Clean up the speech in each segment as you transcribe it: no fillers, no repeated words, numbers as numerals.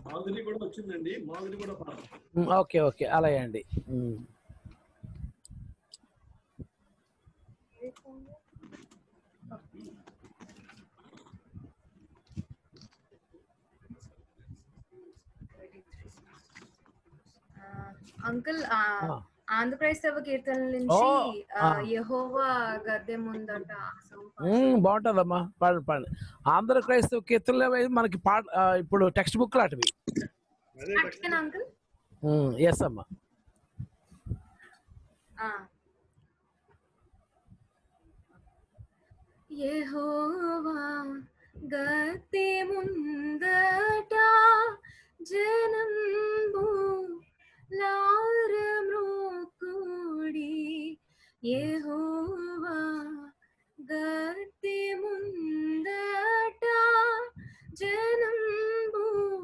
మాధురి కూడా వచ్చిందండి, మాధురి కూడా పాడాలి. ఓకే ఓకే అలాగే అండి. అంకుల్ ఆంధ్రప్రదేశ్ కీర్తనల నుంచి యెహోవా గద్దె ముందట బాగుంటుందమ్మా, పాడండి పాడండి. ఆంధ్ర క్రైస్తవ కీర్తనలు మనకి పాట ఇప్పుడు టెక్స్ట్ బుక్ లాంటివి. అంకుల్ ఎస్ అమ్మా. యెహోవా గద్దె ముందట జనంబు లారమ్రోకుడి, యెహోవా గద్దె ముందట జనంబు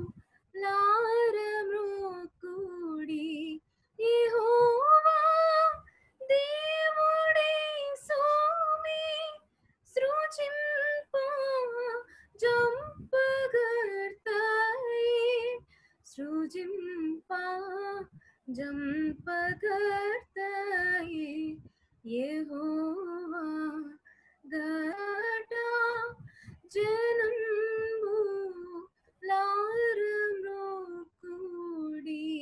లారమ్రోకుడి, యెహోవా దేవుడే సోమి సృజింప జంపగర్తాయి, సృజింప జంపగర్తాయి, యెహోవా గట జనంబు లారమ్రోకుడి,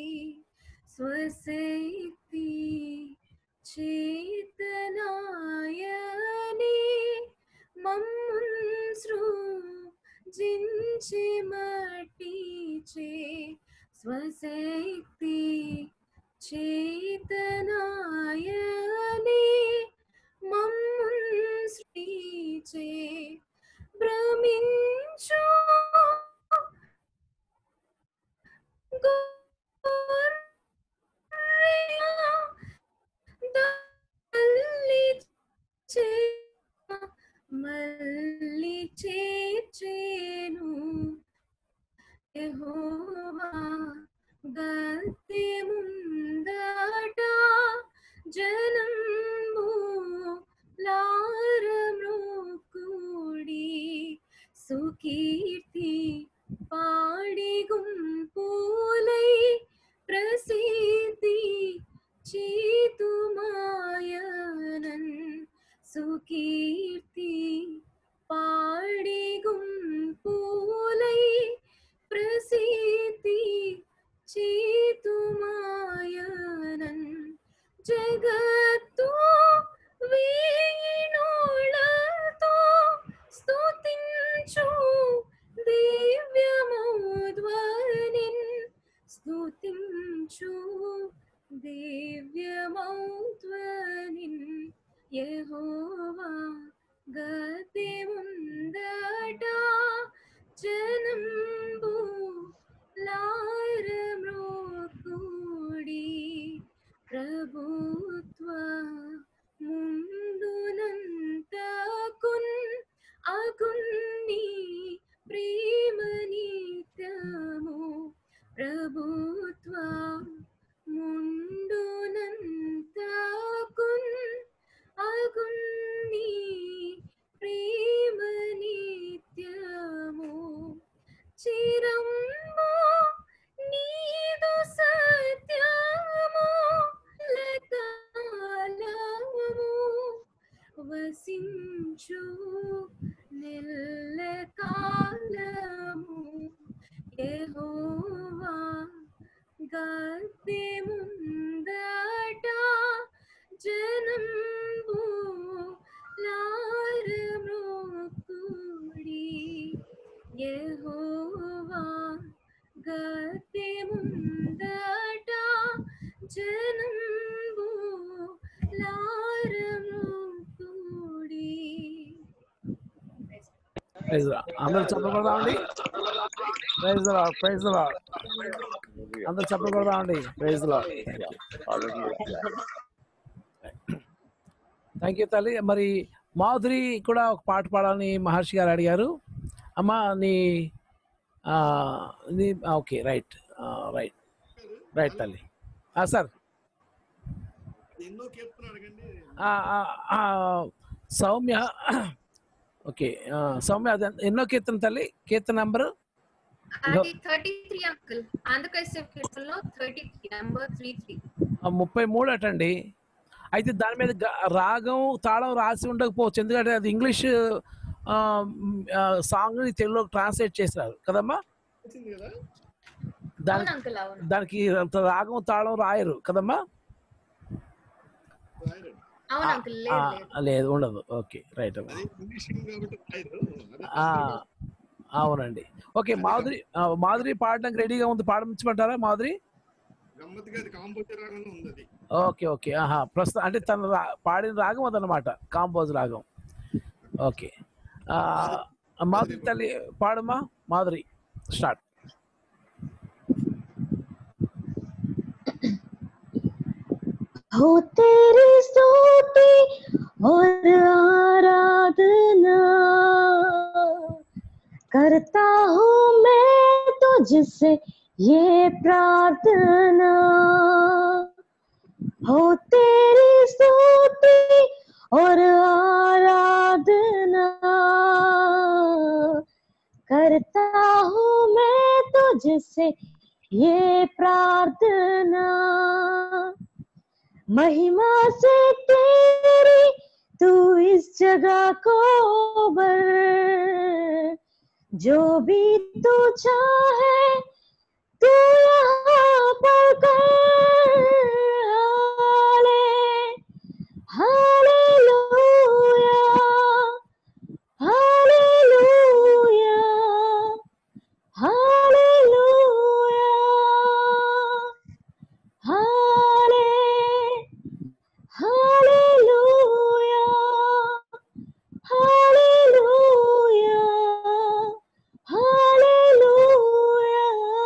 స్వశక్తి చేతనాయని మమ్మున్ సృజించి మట్టిచే, స్వశక్తి చేతనాయని మమ్మున్ సృజించే, భ్రమించు మళ్ళీ చేర్చేను, యెహోవా గద్దె ముందట జనంబు లారమ్రోకుడి, సుకీర్తి పాడి గుంపులై ప్రసిద్ధి చీతుమాయనన్, సుకీర్తి పాడి గుంపులై ప్రసిద్ధి చీతుమాయనన్, జగత్తు వీణులతో స్తుతించు దివ్యమౌధ్వనిన్, స్తుతించు దివ్యమౌధ్వనిన్, యెహోవా గద్దె ముందట జనంబు లారమ్రోకుడి, ప్రభుత్వ ముందునంతకున్ అగున్ని ప్రేమ నిత్యము, ప్రభుత్వ ముందునంతకున్ అగున్ని ప్రేమ నిత్యము, చిరంబు నీదు సత్యము లకాలము వసించు నిల్లకాలము, యెహోవా గద్దె ముందట జనంబు లారమ్రోకుడి, యెహోవా గద్దె ముందట జనంబు లారమ్రోకుడి. అందరూ చెప్పకూడదామండి, praise the Lord, praise the Lord, అందరూ చెప్పకూడదామండి, praise the Lord. Thank you తల్లి. మరి మాధురి కూడా ఒక పాట పాడాలని మహర్షి గారు అడిగారు. అమ్మా నీ ఓకే రైట్ రైట్ రైట్ తల్లి. సార్ సౌమ్య, ఓకే సౌమ్య ఎన్నో కీర్తన తల్లి, కీర్తన నంబరు అది 33 అంకుల్. ఆంధ్రప్రదేశ్ కీర్తనలో 33 నంబర్ 33. 33 అటండి. అయితే దాని మీద రాగం తాళం రాసి ఉండకపోవచ్చు, ఎందుకంటే అది ఇంగ్లీష్ సాంగ్ని తెలుగులో ట్రాన్స్లేట్ చేసినారు కదమ్మా. వచ్చింది కదా అవును దానికి అంకుల్, అవును. దానికి రాగం తాళం రాయరు కదమ్మా. రాయరు. అవును అంకుల్, లేదు లేదు. లేదు, ఉండదు. ఓకే, రైట్ అమ్మా. అది ఇంగ్లీష్ కాబట్టి రాయరు. అదే ఆ, అవునండి. ఓకే, మాధురి పాడడానికి రెడీగా ఉంది, పాడించమంటారా మాధురి? గమ్మత్తుగా అది కాంపోజర్ రాగానే ఉంది అది. ఓకే ఓకే, ప్రస్తుతం అంటే తను పాడిన రాగం అదనమాట, కాంపోజ్ రాగం. ఓకే, మాధురి తల్లి పాడమ్మా. మాధురి, స్టార్ట్. हो तेरी स्तुति और आराधना करता हूँ मैं तुझसे ये प्रार्थना। हो तेरी स्तुति और आराधना करता हूँ मैं तुझसे ये प्रार्थना। महिमा से तेरी तू इस जगह को भर, जो भी तू चाहे तू यहाँ पर कर। Hallelujah hallelujah hallelujah hallelujah hallelujah hallelujah.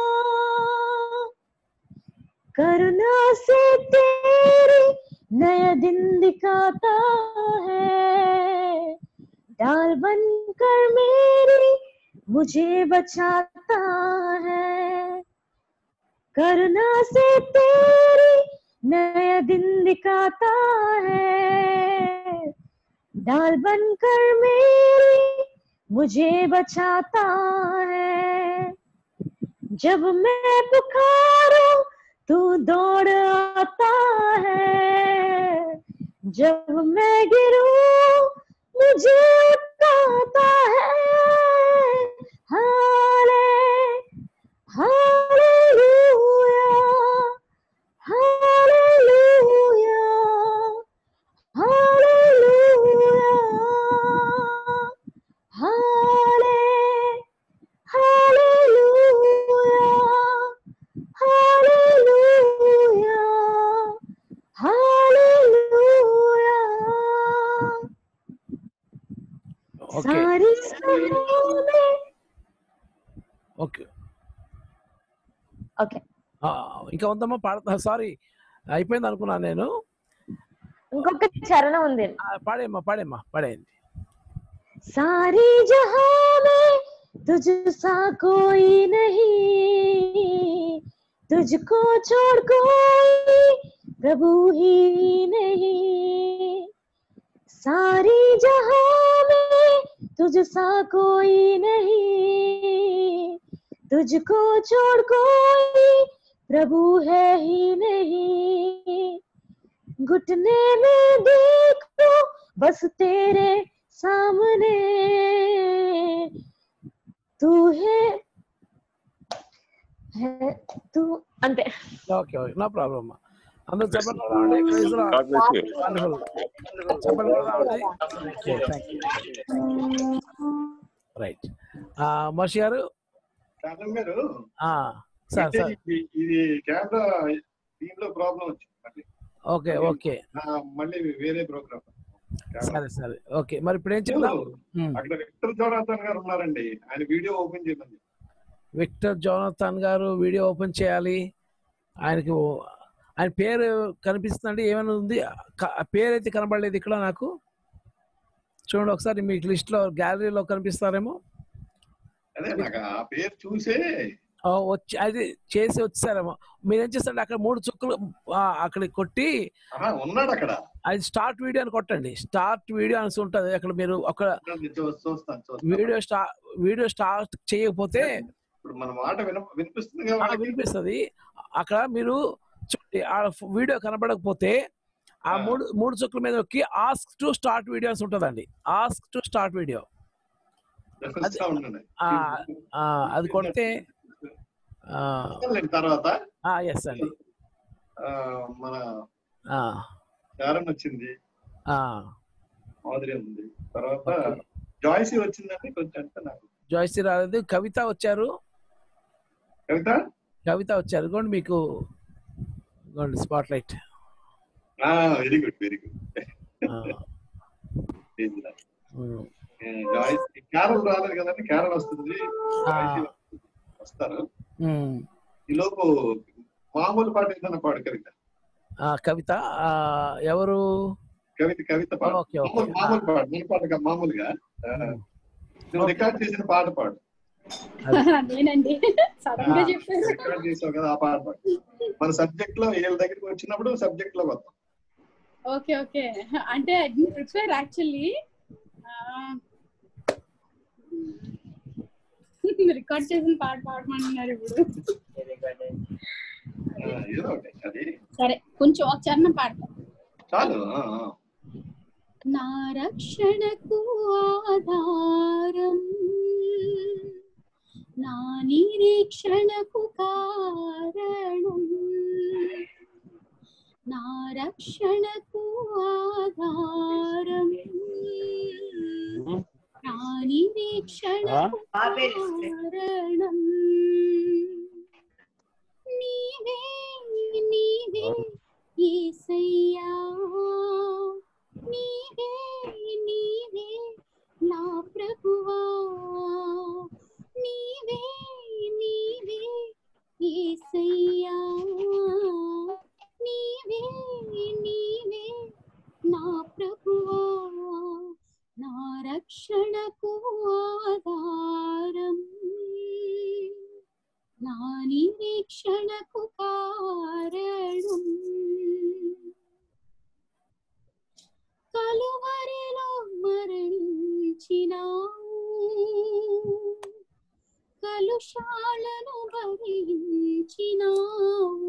करुणा से तेरी नया दिन दिखाता है, डाल बनकर मेरी मुझे बचाता है। करुणा से तेरी नया दिन दिखाता है, डाल बनकर मेरी मुझे बचाता है। जब मैं पुकारूं तू दौड़ आता है, जब मैं गिरूं मुझे उठाता है। Hallelujah hallelujah hallelujah hallelujah hallelujah hallelujah. Okay सारी में ఓకే, ఓకే, ఇంకా ఉందమ్మా పాడతా. సారీ, అయిపోయింది అనుకున్నాను నేను. ఇంకొక చరణం ఉంది. పాడేమ్మా పాడేమ్మా, పాడేయండి. सारी जहां में तुझसा कोई नहीं, तुझको छोड़ कोई प्रभु ही नहीं। सारी जहां में तुझसा कोई नहीं, तुझको छोड़ कोई प्रभु है ही नहीं। घुटने में देखो बस तेरे सामने तू है तू अंते। ఓకే ఓకే, నో ప్రాబ్లం అమ్మా. అందరూ చెప్పండి. వండర్ఫుల్, చెప్పండి. రైట్, మహర్షి గారు. కారణం గారు సార్ సార్, ఇది కెమెరా దీంట్లో ప్రాబ్లం వచ్చింది మళ్ళీ. ఓకే ఓకే, మళ్ళీ వేరే ప్రోగ్రామ్. సరే సరే, ఓకే. మరి ఇప్పుడు ఏం చేద్దాం? అక్కడ విక్టర్ జోనాథన్ గారు ఉన్నారండి, ఆయన వీడియో ఓపెన్ చేయమని. విక్టర్ జోనాథన్ గారు వీడియో ఓపెన్ చేయాలి. ఆయనకి ఆయన పేరు కనిపిస్తుందండి, ఏమైనా ఉంది? పేరు అయితే కనబడలేదు ఇక్కడ నాకు. చూడండి ఒకసారి, మీకు లిస్ట్లో గ్యాలరీలో కనిపిస్తారేమో. అదే నాకు ఆ పేరు చూసే వచ్చి అది చేసి వచ్చేసారేమో. మీరు ఏం చేస్తారంటే అక్కడ 3 చుక్కలు అక్కడికి కొట్టి ఉన్నాడు అక్కడ, అది స్టార్ట్ వీడియో అని కొట్టండి. స్టార్ట్ వీడియో అని ఉంటుంది అక్కడ. మీరు ఒక వీడియో స్టార్ట్ చేయకపోతే ఇప్పుడు మన మాట వినిపిస్తుంది కదా వినిపిస్తుంది. అక్కడ మీరు వీడియో కనబడకపోతే ఆ మూడు చుక్కల మీద నొక్కి ఆస్క్ టు స్టార్ట్ వీడియోస్ ఉంటుందండి. ఆస్క్ టు స్టార్ట్ వీడియో అది కొడితే తర్వాత ఎస్ అండి మన చారణ్ వచ్చింది, మాధురి ఉంది, తర్వాత జాయ్సీ వచ్చిందండి. కొంచెం అంటే నాకు జాయ్సీ రాలేదు. కవిత వచ్చారు. కవిత వచ్చారు. ఇదిగోండి మీకు spotlight. Very good very good. Joycie Carol రాలేదు కదండి. క్యారల్ వస్తుంది, వస్తారు. ఈలోపు మామూలు పాట ఏదైనా పాడు కవిత. కవిత ఎవరు? కవిత పాడు. మామూలు పాడు, మన పాట మామూలుగా నువ్వు రికార్డ్ చేసిన పాట పాడు. రికార్డ్ చేసావు కదా, ఆ పాట పాడు. మన సబ్జెక్ట్ లో వీళ్ళ దగ్గరికి వచ్చినప్పుడు సబ్జెక్ట్ లో వద్దాం. Okay okay. అంటే ప్రిపేర్ యాక్చువల్లీ రికార్డ్ చేసిన పాట పాడమన్నారు ఇప్పుడు. సరే కొంచెం ఒక చరణం పాడతాం చాలు. నా రక్షణకు ఆధారం, నా నిరీక్షణకు కారణం, నా రక్షణకు ఆధారం, నా నిరీక్షణకు కారణం, నీవే నీవే యేసయ్యా, నీవే నీవే నా ప్రభువా, నీవే నీవే యేసయ్యా, నీవే నీవే నా ప్రభువా, నా రక్షణకు ఆధారం, నా నిరీక్షణకు కారణం. కలువరిలో మరణించినావు, కలుషాలను భరించినావు,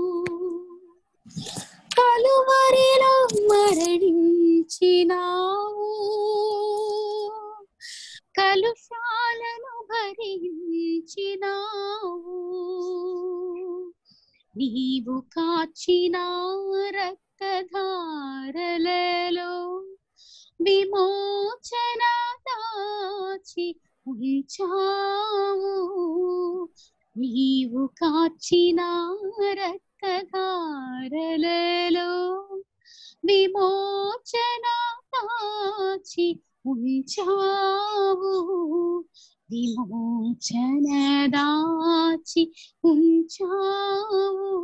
కలువరిలో మరణించినావు, కలుషాలను భరించినావు, నీవు కాచిన రక్తధారలలో విమోచన దాచి ఉంచావు, నీవు కాచిన రక్తధారలలో విమోచన దాచి ఉంచావు, విమోచన దాచి ఉంచావు,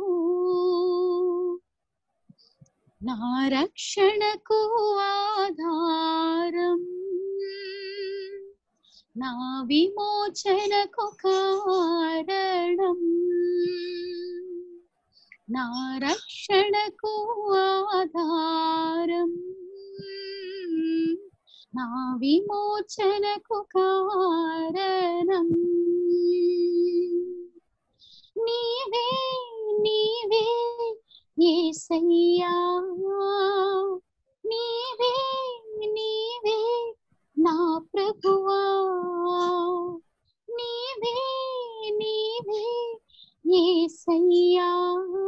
నా రక్షణకు ఆధారం, నా విమోచనకు కారణం, నా రక్షణకు ఆధారం, నా విమోచనకు కారణం, నీవే నీవే యేసయ్యా, నీవే నీవే నా ప్రభువా, నీవే నీవే యేసయ్యా,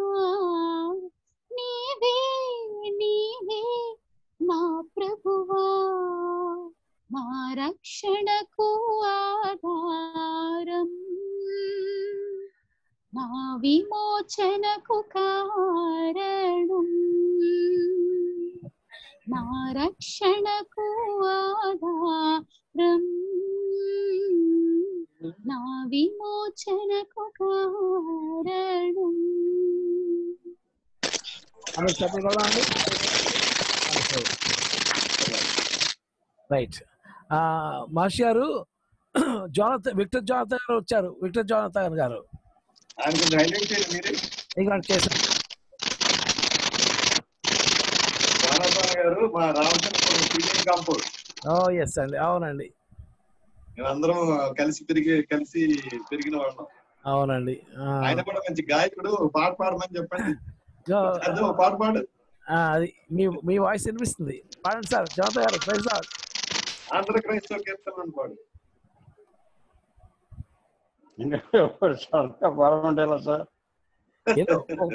నీవే నీవే నా ప్రభువా, నా రక్షణకు ఆధారం, నా విమోచనకు కారణం, నా రక్షణకు ఆధారం, నా విమోచనకు కారణం. రైట్. మాషి గారు విక్టర్ జోనాథన్ గారు వచ్చారు. విక్టర్ జోనాథన్ గారు చేశారు. గారు మా రామచంద్రపురం కాంపౌండ్. ఎస్ అండి, అవునండి. మేమందరం కలిసి పెరిగిన వాళ్ళం. అవునండి. ఆయన కూడా మంచి గాయకుడు. పాట పాడమని చెప్పండి. పాట పాడు. అది మీ వాయిస్ వినిపిస్తుంది. పాడండి సార్. జోనతన్ గారు ప్రైజ్ లార్డ్. ఆంధ్ర క్రైస్తవ కీర్తనలను పాడు. సార్ ఏదో ఒక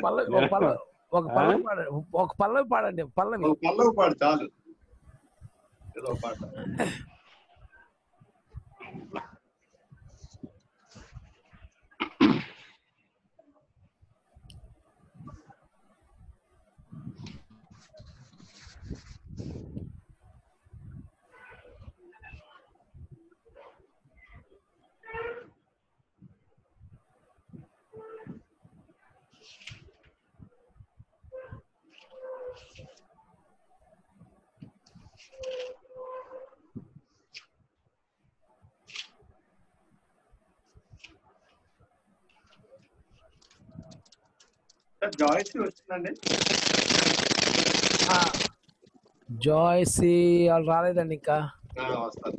పల్లవి పాడండి. పల్లవి పాడు చాలు. ఏదో పాట. జాయ్సీ వచ్చిందండి. జాయ్సీ వాళ్ళు రాలేదండి ఇంకా. వస్తారు.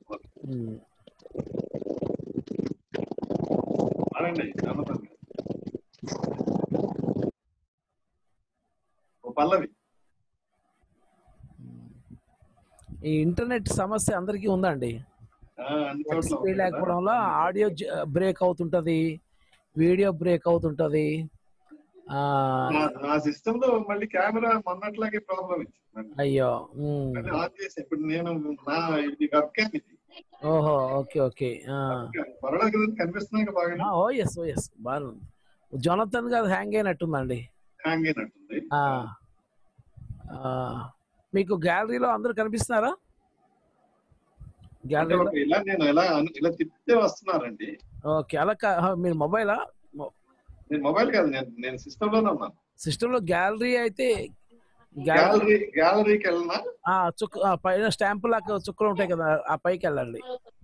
పల్లవి. ఈ ఇంటర్నెట్ సమస్య అందరికీ ఉందండి. స్పీడ్ లేకపోవడం వల్ల ఆడియో బ్రేక్ అవుతుంటది, వీడియో బ్రేక్ అవుతుంటది. నా సిస్టమ్ లో మళ్ళీ కెమెరా మొన్నట్లాగే ప్రాబ్లం ఇచ్చింది. అయ్యో. ఆన్ చేసి ఇప్పుడు నేను ఇది వెబ్కామ్ ఇది. ఓహో, ఓకే ఓకే. పర్వాలేదు కనిపిస్తున్నాయి బాగా. ఓ ఎస్ బాగుంది. జోనతన్ గారు హ్యాంగ్ అయినట్టుందండి. హ్యాంగ్ అయినట్టుంది. మీకు గ్యాలరీలో అందరూ కనిపిస్తున్నారా? గ్యాలరీలో ఇలా తిప్పితే వస్తున్నారండి. ఓకే. అలా మీరు మొబైలా? నేను మొబైల్ కాదు, నేను సిస్టమ్ లోనే ఉన్నాను. సిస్టమ్ లో గ్యాలరీ అయితే గ్యాలరీకి వెళ్ళినా పైన స్టాంపు లాగా చుక్కలు ఉంటాయి కదా, ఆ పైకి వెళ్ళండి.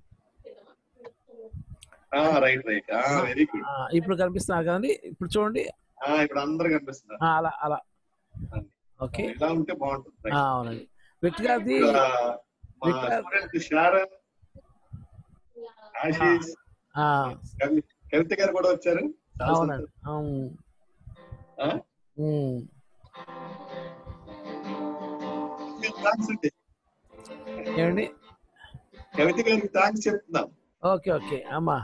Right very good. ఇప్పుడు కనిపిస్తున్నారు కదండి. ఇప్పుడు చూడండి. ఇప్పుడు అందరూ కనిపిస్తున్నారు. అలా ఓకే. ఇలా ఉంటే బాగుంటుంది. అవునండి. విక్టర్ గారిది షారన్, ఆశీష్, కవిత గారు కూడా వచ్చారు. అవునండి. ఏమండి? కవిత గారికి థ్యాంక్స్ చెప్తున్నాం. ఓకే అమ్మా.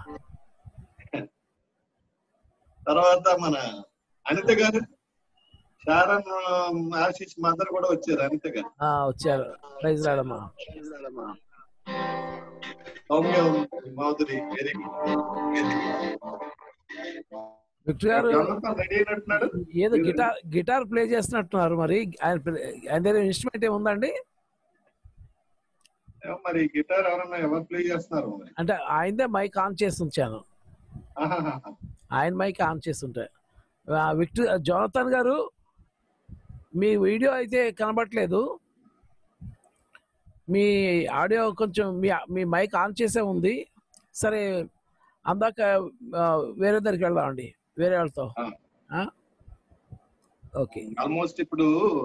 తర్వాత మన అనిత గారు, షారన్, ఆశీష్ మదర్ కూడా వచ్చారు. అనిత గారు వచ్చారు. ప్రైజ్ రాడమ్మా. Soumya, Madhuri, very good. Victor గారు ఏదో గిటార్ ప్లే చేస్తున్నట్టున్నారు. మరి ఆయన దగ్గర ఇన్స్ట్రుమెంట్ ఏముందండి? మరి గిటార్ ఎవరు ప్లే చేస్తున్నారు అంటే ఆయనదే మైక్ ఆన్ చేసి ఉంచాను. ఆయన మైక్ ఆన్ చేస్తుంటే. విక్టర్ జోనతన్ గారు, మీ వీడియో అయితే కనబడట్లేదు. మీ ఆడియో కొంచెం మీ మైక్ ఆన్ చేసే ఉంది. సరే, అందాక వేరే దగ్గరికి వెళ్దామండి, వేరే వాళ్ళతో. ఓకే. ఆల్మోస్ట్ ఇప్పుడు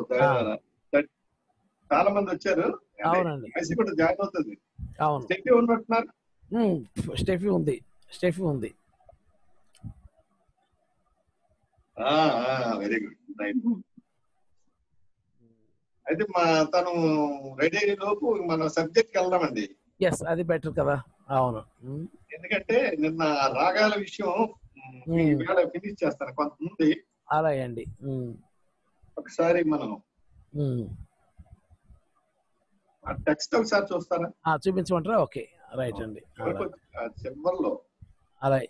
చాలా మంది వచ్చారు. అవునండి. కూడా జాయిన్ అవుతుంది. అవును. స్టెఫీ ఉన్నట్టున్నారు. స్టెఫీ ఉంది. Very good. రైట్. అయితే తను రెడీ అయ్యే లోపు మన సబ్జెక్ట్ వెళ్దామండి. ఎస్, అది బెటర్ కదా. అవును. ఎందుకంటే నిన్న రాగాల విషయం ఫినిష్ చేస్తాను కొంతమంది. అలాగే అండి. ఒకసారి మనం టెక్స్ట్ ఒకసారి చూస్తారా? చూపించమంటారా? ఓకే, రైట్ అండి. చివరిలో అలాగే.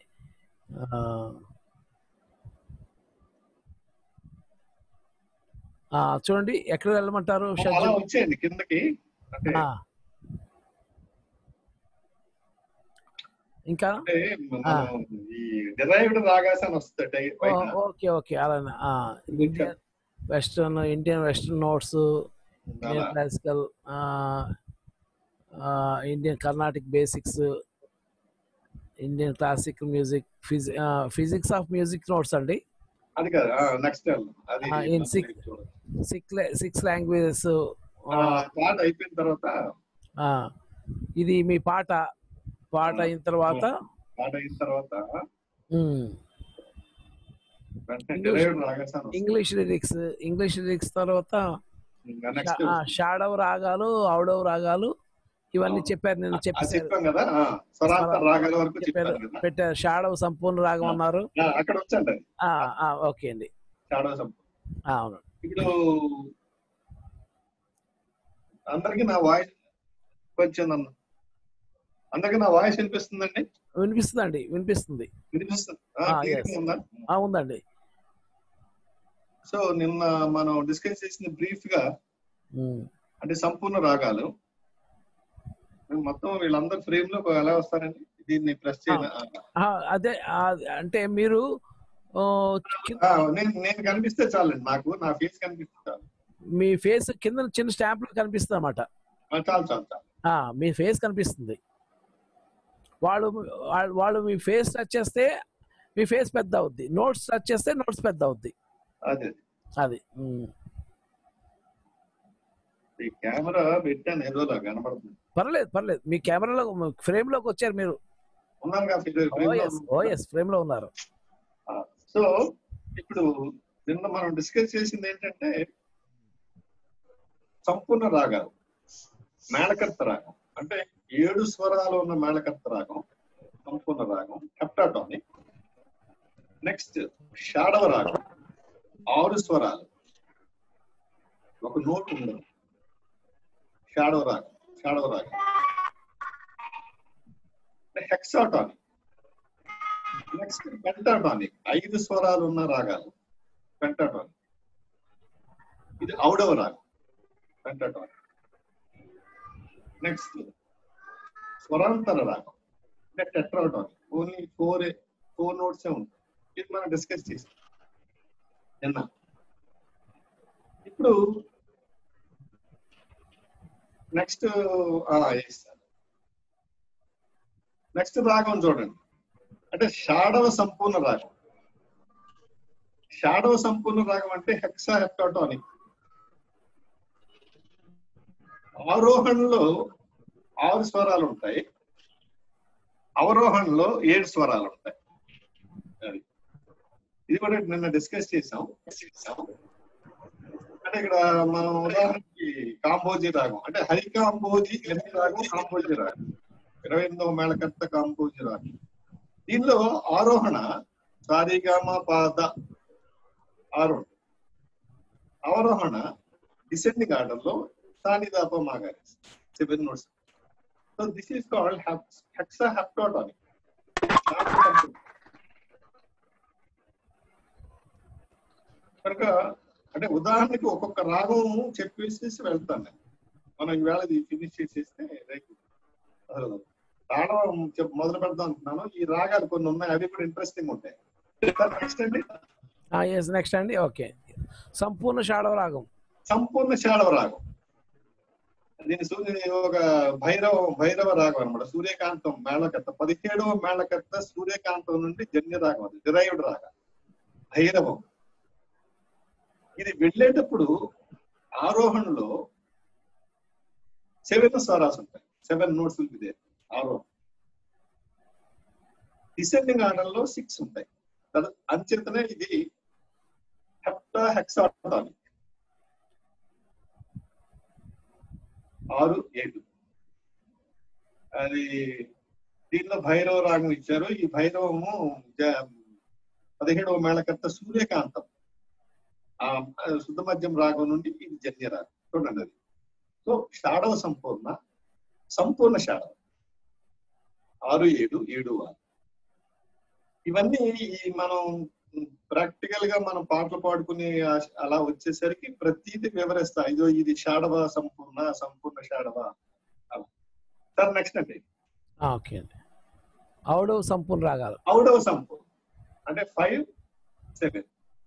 చూడండి, ఎక్కడ వెళ్ళమంటారు? వచ్చేయండి కిందకి. ఇంకా డిరైవ్డ్ రాగాస్ అని వస్తాయి. ఓకే అలానే. Indian western notes, Indian classical, Indian Carnatic basics, Indian classic music, physics of music notes అండి. అది కాదు, నెక్స్ట్ ఇన్ 6 లాంగ్వేజెస్. పాట అయిపోయిన తర్వాత ఇది మీ పాట పాట అయిన తర్వాత పాట అయిన తర్వాత ఉమ్, వెంటనే derived రాగసాన ఇంగ్లీష్ లిరిక్స్ తర్వాత నెక్స్ట్ షాడవ రాగాలు ఔడవ రాగాలు ఇవన్నీ చెప్పారు, నేను చెప్పారు చెప్పాం కదా, స్వరాంతర రాగాల వరకు చెప్పారు, చెప్పారు కదా. పెట్టారు. షాడవ సంపూర్ణ రాగం అన్నారు. అక్కడ వచ్చండి ఓకే అండి, షాడవ సంపూర్ణ. అవును. ఇప్పుడు అందరికి నా వాయిస్ వచ్చిందన్న, అందరికి నా వాయిస్ వినిపిస్తుందండి? వినిపిస్తుందండి, వినిపిస్తుంది. ఉందా? ఉందండి. సో నిన్న మనం డిస్కస్ చేసిన బ్రీఫ్ గా అంటే సంపూర్ణ రాగాలు మొత్తం వీళ్ళందరూ ఫ్రేమ్ లో ఎలా వస్తారండి? దీన్ని ప్రెస్ చేయాలి. అదే అంటే మీరు నేను కనిపిస్తే చాలండి, నాకు నా ఫేస్ కనిపిస్తే చాలు. మీ ఫేస్ కింద చిన్న స్టాంప్ లో కనిపిస్తుంది అన్నమాట. చాలు చాలు చాలు, మీ ఫేస్ కనిపిస్తుంది. వాళ్ళు మీ ఫేస్ టచ్ చేస్తే మీ ఫేస్ పెద్ద అవుద్ది, నోట్స్ టచ్ చేస్తే నోట్స్ పెద్ద అవుద్ది. అది ఈ కెమెరా పెట్టాను ఏదోలా కనబడుతుంది. పర్లేదు. మీ కెమెరాలో ఫ్రేమ్ లోకి వచ్చారు మీరు. ఫ్రేమ్ లో ఉన్నారు. సో ఇప్పుడు నిన్న మనం డిస్కస్ చేసింది ఏంటంటే సంపూర్ణ రాగాలు, మేళకర్త రాగం అంటే 7 స్వరాలు ఉన్న మేళకర్త రాగం సంపూర్ణ రాగం, హెప్టాటోనిక్. నెక్స్ట్ షాడవ రాగం 6 స్వరాలు, ఒక నోట్ ఉండదు, షాడవ రాగం. హెక్సాటానిక్. నెక్స్ట్ పెంటాటానిక్, 5 స్వరాలు ఉన్న రాగాలు పెంటాటానిక్. ఇది ఔడవ రాగం పెంటాటానిక్. నెక్స్ట్ స్వరాంతర రాగం అంటే టెట్రాటానిక్, ఓన్లీ 4 నోట్సే ఉంటాయి. ఇది మనం డిస్కస్ చేసాం నిన్న. ఇప్పుడు నెక్స్ట్ రాగం చూడండి, అంటే షాడవ సంపూర్ణ రాగం. షాడవ సంపూర్ణ రాగం అంటే హెక్సా హెప్టాటోనిక్. ఆరోహణలో 6 స్వరాలు ఉంటాయి, అవరోహణలో 7 స్వరాలు ఉంటాయి. ఇది కూడా నిన్న డిస్కస్ చేసాం. అంటే ఇక్కడ మనం ఉదాహరణకి కాంబోజీ రాగం అంటే హరికాంబోజీ రాగం, కాంబోజీ రాగం 28వ మేళకర్త కాంబోజీ రాగం. దీనిలో ఆరోహణ సారిగామ పాద ఆరోహణ, అవరోహణ డిసెండింగ్ ఆర్డర్ లో సానిదాప మాగారి 7 notes. So this is called hexa heptatonic. కనుక అంటే ఉదాహరణకి ఒక్కొక్క రాగం చెప్పేసి వెళ్తాను నేను. మనం ఈవేళ ఇది ఫినిష్ చేసేస్తే రైట్ తాళం మొదలు పెడదాం అనుకున్నాను. ఈ రాగాలు కొన్ని ఉన్నాయి, అవి కూడా ఇంట్రెస్టింగ్ ఉంటాయి. నెక్స్ట్ అండి ఓకే. సంపూర్ణ షాడవ రాగం. దీని ఒక భైరవ రాగం అనమాట. సూర్యకాంతం మేళకర్త 17వ మేళకర్త సూర్యకాంతం నుండి జన్య రాగం, అది డిరైవ్డ్ రాగం భైరవం. ఇది వెళ్ళేటప్పుడు ఆరోహణలో 7 స్వరాలు ఉంటాయి, 7 నోట్స్ ఉంది ఆరోహణ. డిసెండింగ్ ఆర్డర్ లో 6 ఉంటాయి. అంచేతనే ఇది హెక్సాటానిక్ 6, 7. అది దీనిలో భైరవ రాగం ఇచ్చారు. ఈ భైరవము 17వ మేళకర్త సూర్యకాంతం శుద్ధ మధ్యం రాగం నుండి ఇది జన్య రాగం. చూడండి అది. సో షాడవ సంపూర్ణ షాడవ 6, 7, 7, 6. ఇవన్నీ మనం ప్రాక్టికల్ గా మనం పాటలు పాడుకుని అలా వచ్చేసరికి ప్రతిదీ వివరిస్తా. ఇదో ఇది షాడవ సంపూర్ణ షాడవ. సార్ నెక్స్ట్ అండి ఓకే అండి. ఔడవ సంపూర్ణ రాగాలు. ఔడవ సంపూర్ణ అంటే 5, 7.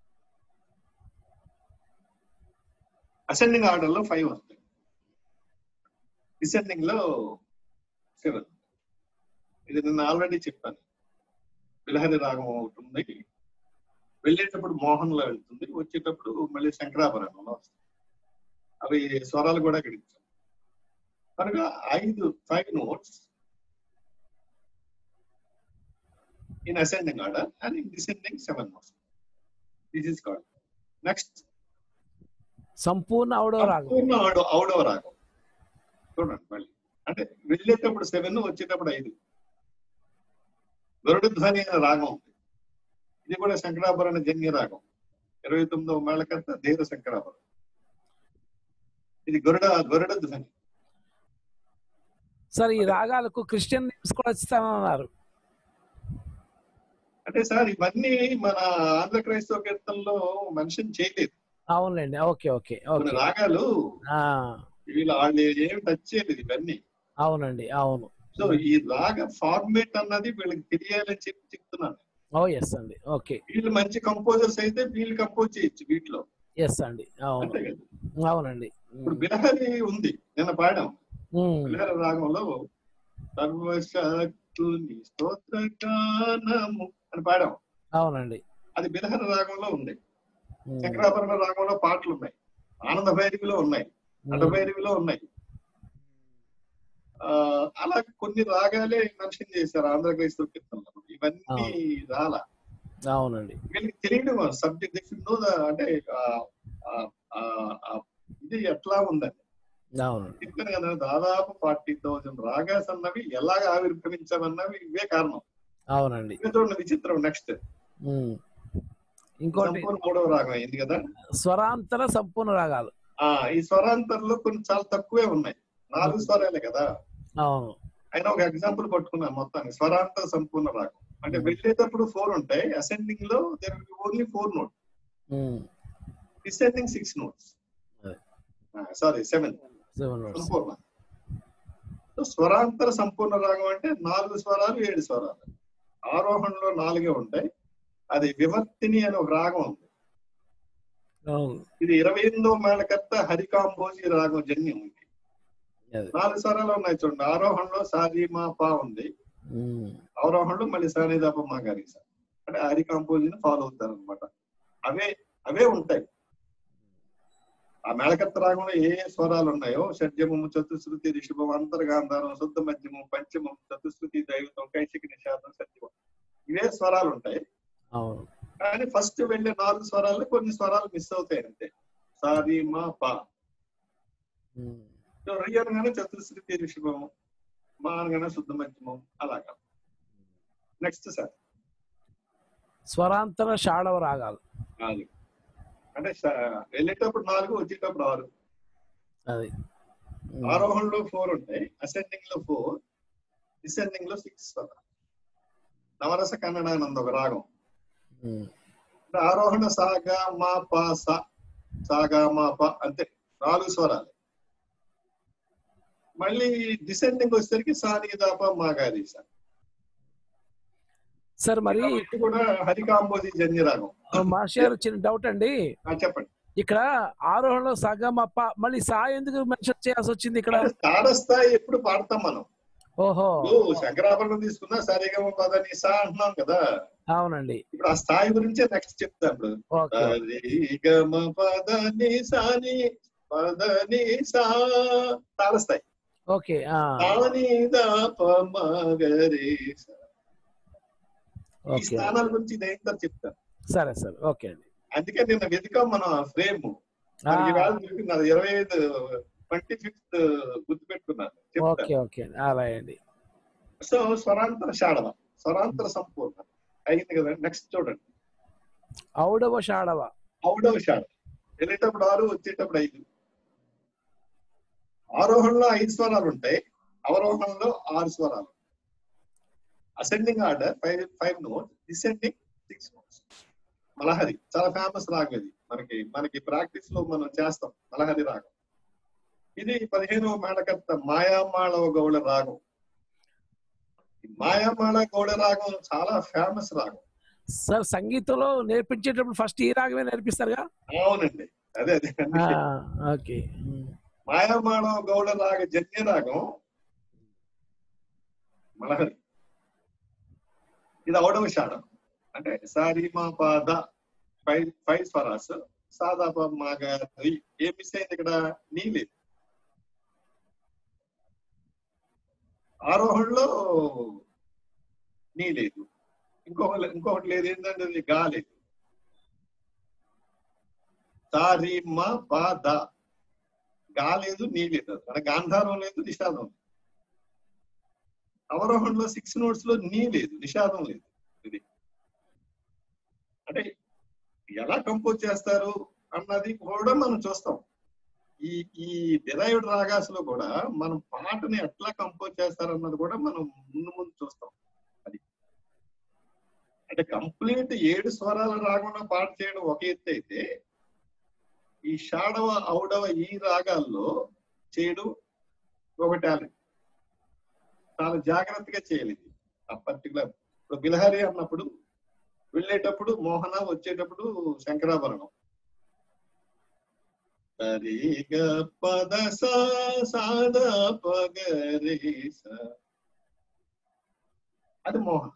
అసెండింగ్ ఆర్డర్ లో 5 వస్తాయి, డిసెండింగ్ లో 7. ఇది నిన్న ఆల్రెడీ చెప్పాను. బిలహరి రాగం ఒకటి ఉంది, వెళ్ళేటప్పుడు మోహన్లో వెళ్తుంది, వచ్చేటప్పుడు మళ్ళీ శంకరాభరణంలో వస్తుంది. అవి స్వరాలు కూడా గడిచాం. కనుక 5 notes in ascending order and in descending 7 notes. This is called. Next. సంపూర్ణ ఔడవ రాగం. సంపూర్ణ ఔడవ రాగం. చూడండి మళ్ళీ అంటే వెళ్ళేటప్పుడు 7 వచ్చేటప్పుడు 5. గరుడ ధ్వని అనే రాగం ఉంది. ఇది కూడా శంకరాభరణ జన్య రాగం. 29వ మేళకర్త ధీర శంకరాభరణం. ఇది గరుడ ధ్వని. సార్ ఈ రాగాలకు క్రిస్టియన్ నేమ్స్ కూడా ఇస్తానన్నారు. అంటే సార్ ఇవన్నీ మన ఆంధ్ర క్రైస్తవ కీర్తనలో మెన్షన్ చేయలేదు. అవునండి. ఓకే ఓకే కొన్ని రాగాలు వాళ్ళు ఏమి టచ్ చేయలేదు ఇవన్నీ. అవునండి అవును. సో ఈ రాగ ఫార్మేట్ అన్నది వీళ్ళకి తెలియాలని చెప్తున్నాను. ఓ ఎస్ అండి. ఓకే. వీళ్ళు మంచి కంపోజర్స్ అయితే వీళ్ళు కంపోజ్ చేయొచ్చు వీటిలో. ఎస్ అండి. అవును అవునండి. ఇప్పుడు బిలహరి ఉంది, నిన్న పాడాం. బిలహరి రాగంలో సర్వశక్తుని స్తోత్రగానము అని పాడాం. అవునండి. అది బిలహరి రాగంలో ఉంది. శంకరాభరణ రాగంలో పాటలు ఉన్నాయి, ఆనంద భైరవిలో ఉన్నాయి, నటభైరవిలో ఉన్నాయి. అలా కొన్ని రాగాలే మెన్షన్ చేశారు ఆంధ్ర క్రైస్తవ కీర్తనలో. ఇవన్నీ రాలా. అవునండి. వీళ్ళకి తెలియడం సబ్జెక్ట్ అంటే ఇది ఎట్లా ఉందని చెప్పాను కదా. దాదాపు 40,000 రాగాస్ అన్నవి ఎలాగ ఆవిర్భవించామన్నవి ఇవే కారణం. అవునండి. చూడండి విచిత్రం. నెక్స్ట్ ఇంకోటి సంపూర్ణ 3వ రాగం అయింది కదా, స్వరాంతర సంపూర్ణ రాగాలు. ఈ స్వరాంతరంలో కొన్ని చాలా తక్కువే ఉన్నాయి, 4 స్వరాలే కదా. అవును. అయినా ఒక ఎగ్జాంపుల్ పట్టుకున్నాను మొత్తాన్ని. స్వరాంతర సంపూర్ణ రాగం అంటే వెళ్ళేటప్పుడు 4 ఉంటాయి, అసెండింగ్ లో there will be only 4 notes, descending 6 notes, sorry 7 సంపూర్ణ. స్వరాంతర సంపూర్ణ రాగం అంటే 4 స్వరాలు 7 స్వరాలు. ఆరోహణలో 4 ఉంటాయి. అది వివర్తిని అనే ఒక రాగం ఉంది. ఇది 28వ మేళకర్త హరికాంబోజి రాగం జన్యం ఉంది. 4 స్వరాలు ఉన్నాయి చూడండి. ఆరోహణలో సారీ మా పా ఉంది, అవరోహణలో మళ్ళీ సాని దాప మా గారి అంటే హరికాంబోజిని ఫాలో అవుతారు అనమాట. అవే ఉంటాయి. ఆ మేళకర్త రాగంలో ఏ స్వరాలు ఉన్నాయో షడ్జమము, చతుశ్రుతి, రిషభం, అంతర్గాంధారం, శుద్ధ మధ్యమం, పంచమం, చతుశ్రుతి, దైవతం, కైశిక, నిషాదం, సత్యమం, ఇవే స్వరాలు ఉంటాయి. కానీ ఫస్ట్ వెళ్ళే 4 స్వరాలు కొన్ని స్వరాలు మిస్ అవుతాయి అంతే. సారీ మా పా రి అనగానే చతుశ్రుతి, రిషభం, మా అనగానే శుద్ధ మధ్యమం, అలాగా. నెక్స్ట్ సార్ స్వరాంతర షాడవ రాగాలు. అది అంటే వెళ్ళేటప్పుడు 4, వచ్చేటప్పుడు 6. అది ఆరోహణలో 4 ఉంటాయి, అసెండింగ్ లో 4, డిసెండింగ్ లో 6 స్వరాలు. నవరస కన్నడానంద ఒక రాగం. ఆరోహణ సాగా మా పా సాగా మా పా అంతే, 4 స్వరాలు. మళ్ళీ డిసెండింగ్ వచ్చేసరికి సాని దాప మా గారి సార్. మరి కూడా హరికాంబోజి జన్య రాగం. మాస్టర్ చిన్న డౌట్ అండి. చెప్పండి. ఇక్కడ ఆరోహణలో సగమప్ప మళ్ళీ సా ఎందుకు మెన్షన్ చేయాల్సి వచ్చింది ఇక్కడ? తారస్థాయి ఎప్పుడు పాడతాం మనం. ఓహో, శంకరాభరణం తీసుకున్నా సరిగమ పదని సా అంటున్నాం కదా. అవునండి. ఇప్పుడు ఆ స్థాయి గురించే నెక్స్ట్ చెప్తా. ఇప్పుడు సరిగమ పదని సాని పదని సా తారస్థాయి. ఓకే. ఈ స్థానాల గురించి నేను చెప్తాను. సరే సార్, ఓకే అండి. అందుకే నిన్న వెతికాం మన ఫ్రేమ్. 25th గుర్తు పెట్టుకున్నాను. అలాగే. సో స్వరాంతర షాడవ, స్వరాంతర సంపూర్ణ అయింది కదా. నెక్స్ట్ చూడండి ఔడవ షాడవ. వెళ్ళేటప్పుడు 6, వచ్చేటప్పుడు 5. ఆరోహణలో 5 స్వరాలు ఉంటాయి, అవరోహణలో 6 స్వరాలు. Ascending order 5 notes, descending 6 notes. Malahari చాలా ఫేమస్ రాగం ఇది. మనకి ప్రాక్టీస్ లో మనం చేస్తాం మలహరి రాగం. ఇది 15వ మేళకర్త మాయామాళవ గౌళ రాగం. మాయామాళ గౌళ రాగం చాలా ఫేమస్ రాగం సార్. సంగీతంలో నేర్పించేటప్పుడు ఫస్ట్ ఈ రాగమే నేర్పిస్తారుగా? అవునండి, అదే. ఓకే. మాయామాళవ గౌళ రాగ జన్య రాగం మలహరి. ఇది ఔడవ షాడం అంటే సారీ మా పాద 5 స్వరాస్. సాదాప మా గారి ఏం మిస్ అయింది ఇక్కడ? నీ లేదు. ఆరోహణలో నీ లేదు, ఇంకొకటి లేదు, ఏంటంటే అది గా లేదు. సారీ మా పా దా, గా లేదు, నీ లేదు. మన గాంధారం లేదు, నిషాదం లేదు. అవరోహణలో 6 notes లో నీ లేదు, నిషాదం లేదు. ఇది అంటే ఎలా కంపోజ్ చేస్తారు అన్నది కూడా మనం చూస్తాం. ఈ ఈ డిరైవ్డ్ రాగాస్ లో కూడా మనం పాటని ఎట్లా కంపోజ్ చేస్తారన్నది కూడా మనం ముందు చూస్తాం. అది అంటే కంప్లీట్ 7 స్వరాల రాగంలో పాట చేయడం ఒక ఎత్తు అయితే, ఈ షాడవ ఔడవ ఈ రాగాల్లో చేయడం ఒక టాలెంట్. చాలా జాగ్రత్తగా చేయాలి ఇది. ఆ పర్టికులర్ ఇప్పుడు బిలహరి అన్నప్పుడు వెళ్ళేటప్పుడు మోహన, వచ్చేటప్పుడు శంకరాభరణం. సరిగ పద సాద పగరే స, అది మోహన.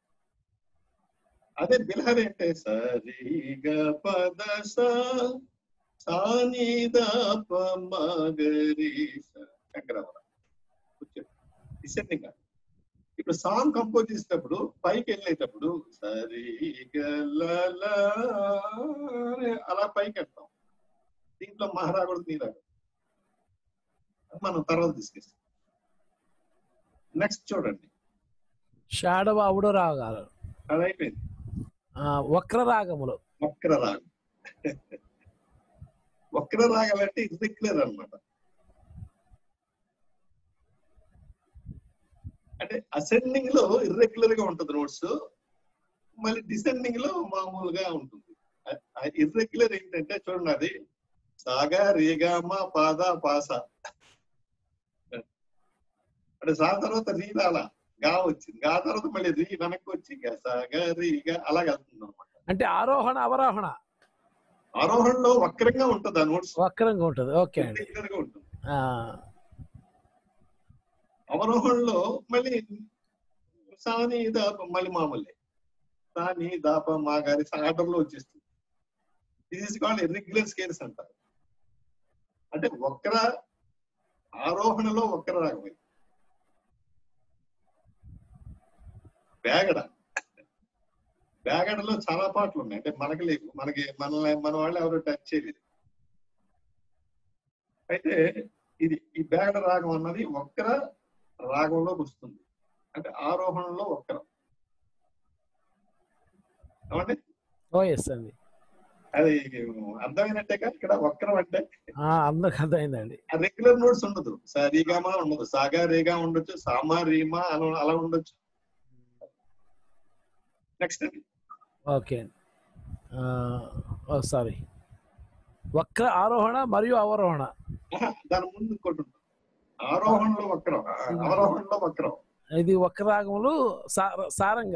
అదే బిలహరి అంటే సరిగ పద సాని ద ప మగరి స, శంకరాభరణం. డిసెండింగ్. ఇప్పుడు సాంగ్ కంపోజ్ చేసేటప్పుడు పైకి వెళ్ళేటప్పుడు అలా పైకి వెళ్తాం. దీంట్లో మహారాగుడు నీరాడు మనం తర్వాత తీసుకొస్తాం. నెక్స్ట్ చూడండి, షాడవ ఔడ రాగాలు అది అయిపోయింది. వక్ర రాగములు. వక్ర రాగం. వక్ర రాగాలు అంటే ఇర్రెగ్యులర్ అన్నమాట. అంటే అసెండింగ్ లో ఇర్రెగ్యులర్ గా ఉంటుంది నోట్స్, మళ్ళీ డిసెండింగ్ లో మామూలుగా ఉంటుంది. ఇర్రెగ్యులర్ ఏంటంటే చూడండి, అది సాగా రేగామ పాద పాస అంటే సా తర్వాత రీ రాలా, గా వచ్చింది. గా తర్వాత మళ్ళీ రీ వెనక్కి వచ్చి సాగా రీగా అలాగ వెళ్తుంది అనమాట. అంటే ఆరోహణ అవరోహణ. ఆరోహణలో వక్రంగా ఉంటుంది ఆ నోట్స్, వక్రంగా ఉంటుంది. ఓకే అండి. ఇర్రెగ్యులర్ గా ఉంటుంది. అవరోహణలో మళ్ళీ సాని దాప మళ్ళీ మామూలే, సాని దాప మా గారి ఆర్డర్ లో వచ్చేస్తుంది. This is called irregular scales అంటారు. అంటే వక్ర ఆరోహణలో వక్ర రాగం. బ్యాగడలో చాలా పాటలు ఉన్నాయి, అంటే మనకి లేవు, మన వాళ్ళు ఎవరు టచ్ చేయలేదు. అయితే ఈ బ్యాగడ రాగం అన్నది వక్ర రాగంలోకి వస్తుంది. అంటే ఆరోహణలో వక్రం. ఏమండి? అండి, అది అర్థమైనట్టే కదా. ఇక్కడ వక్రం అంటే అందరికి అర్థమైందండి. రెగ్యులర్ నోట్స్ ఉండదు, సరిగామా ఉండదు, సాగా రేగా ఉండొచ్చు, సామా రీమా అలా ఉండొచ్చు. నెక్స్ట్ అండి. ఓకే, సారీ, వక్ర ఆరోహణ మరియు అవరోహణ. దాని ముందు ఇంకోటి ఉంటుంది, ఆరోహణలో వక్రం, అవరోహణలో వక్రం. ఇది వక్ర రాగములు సారంగా.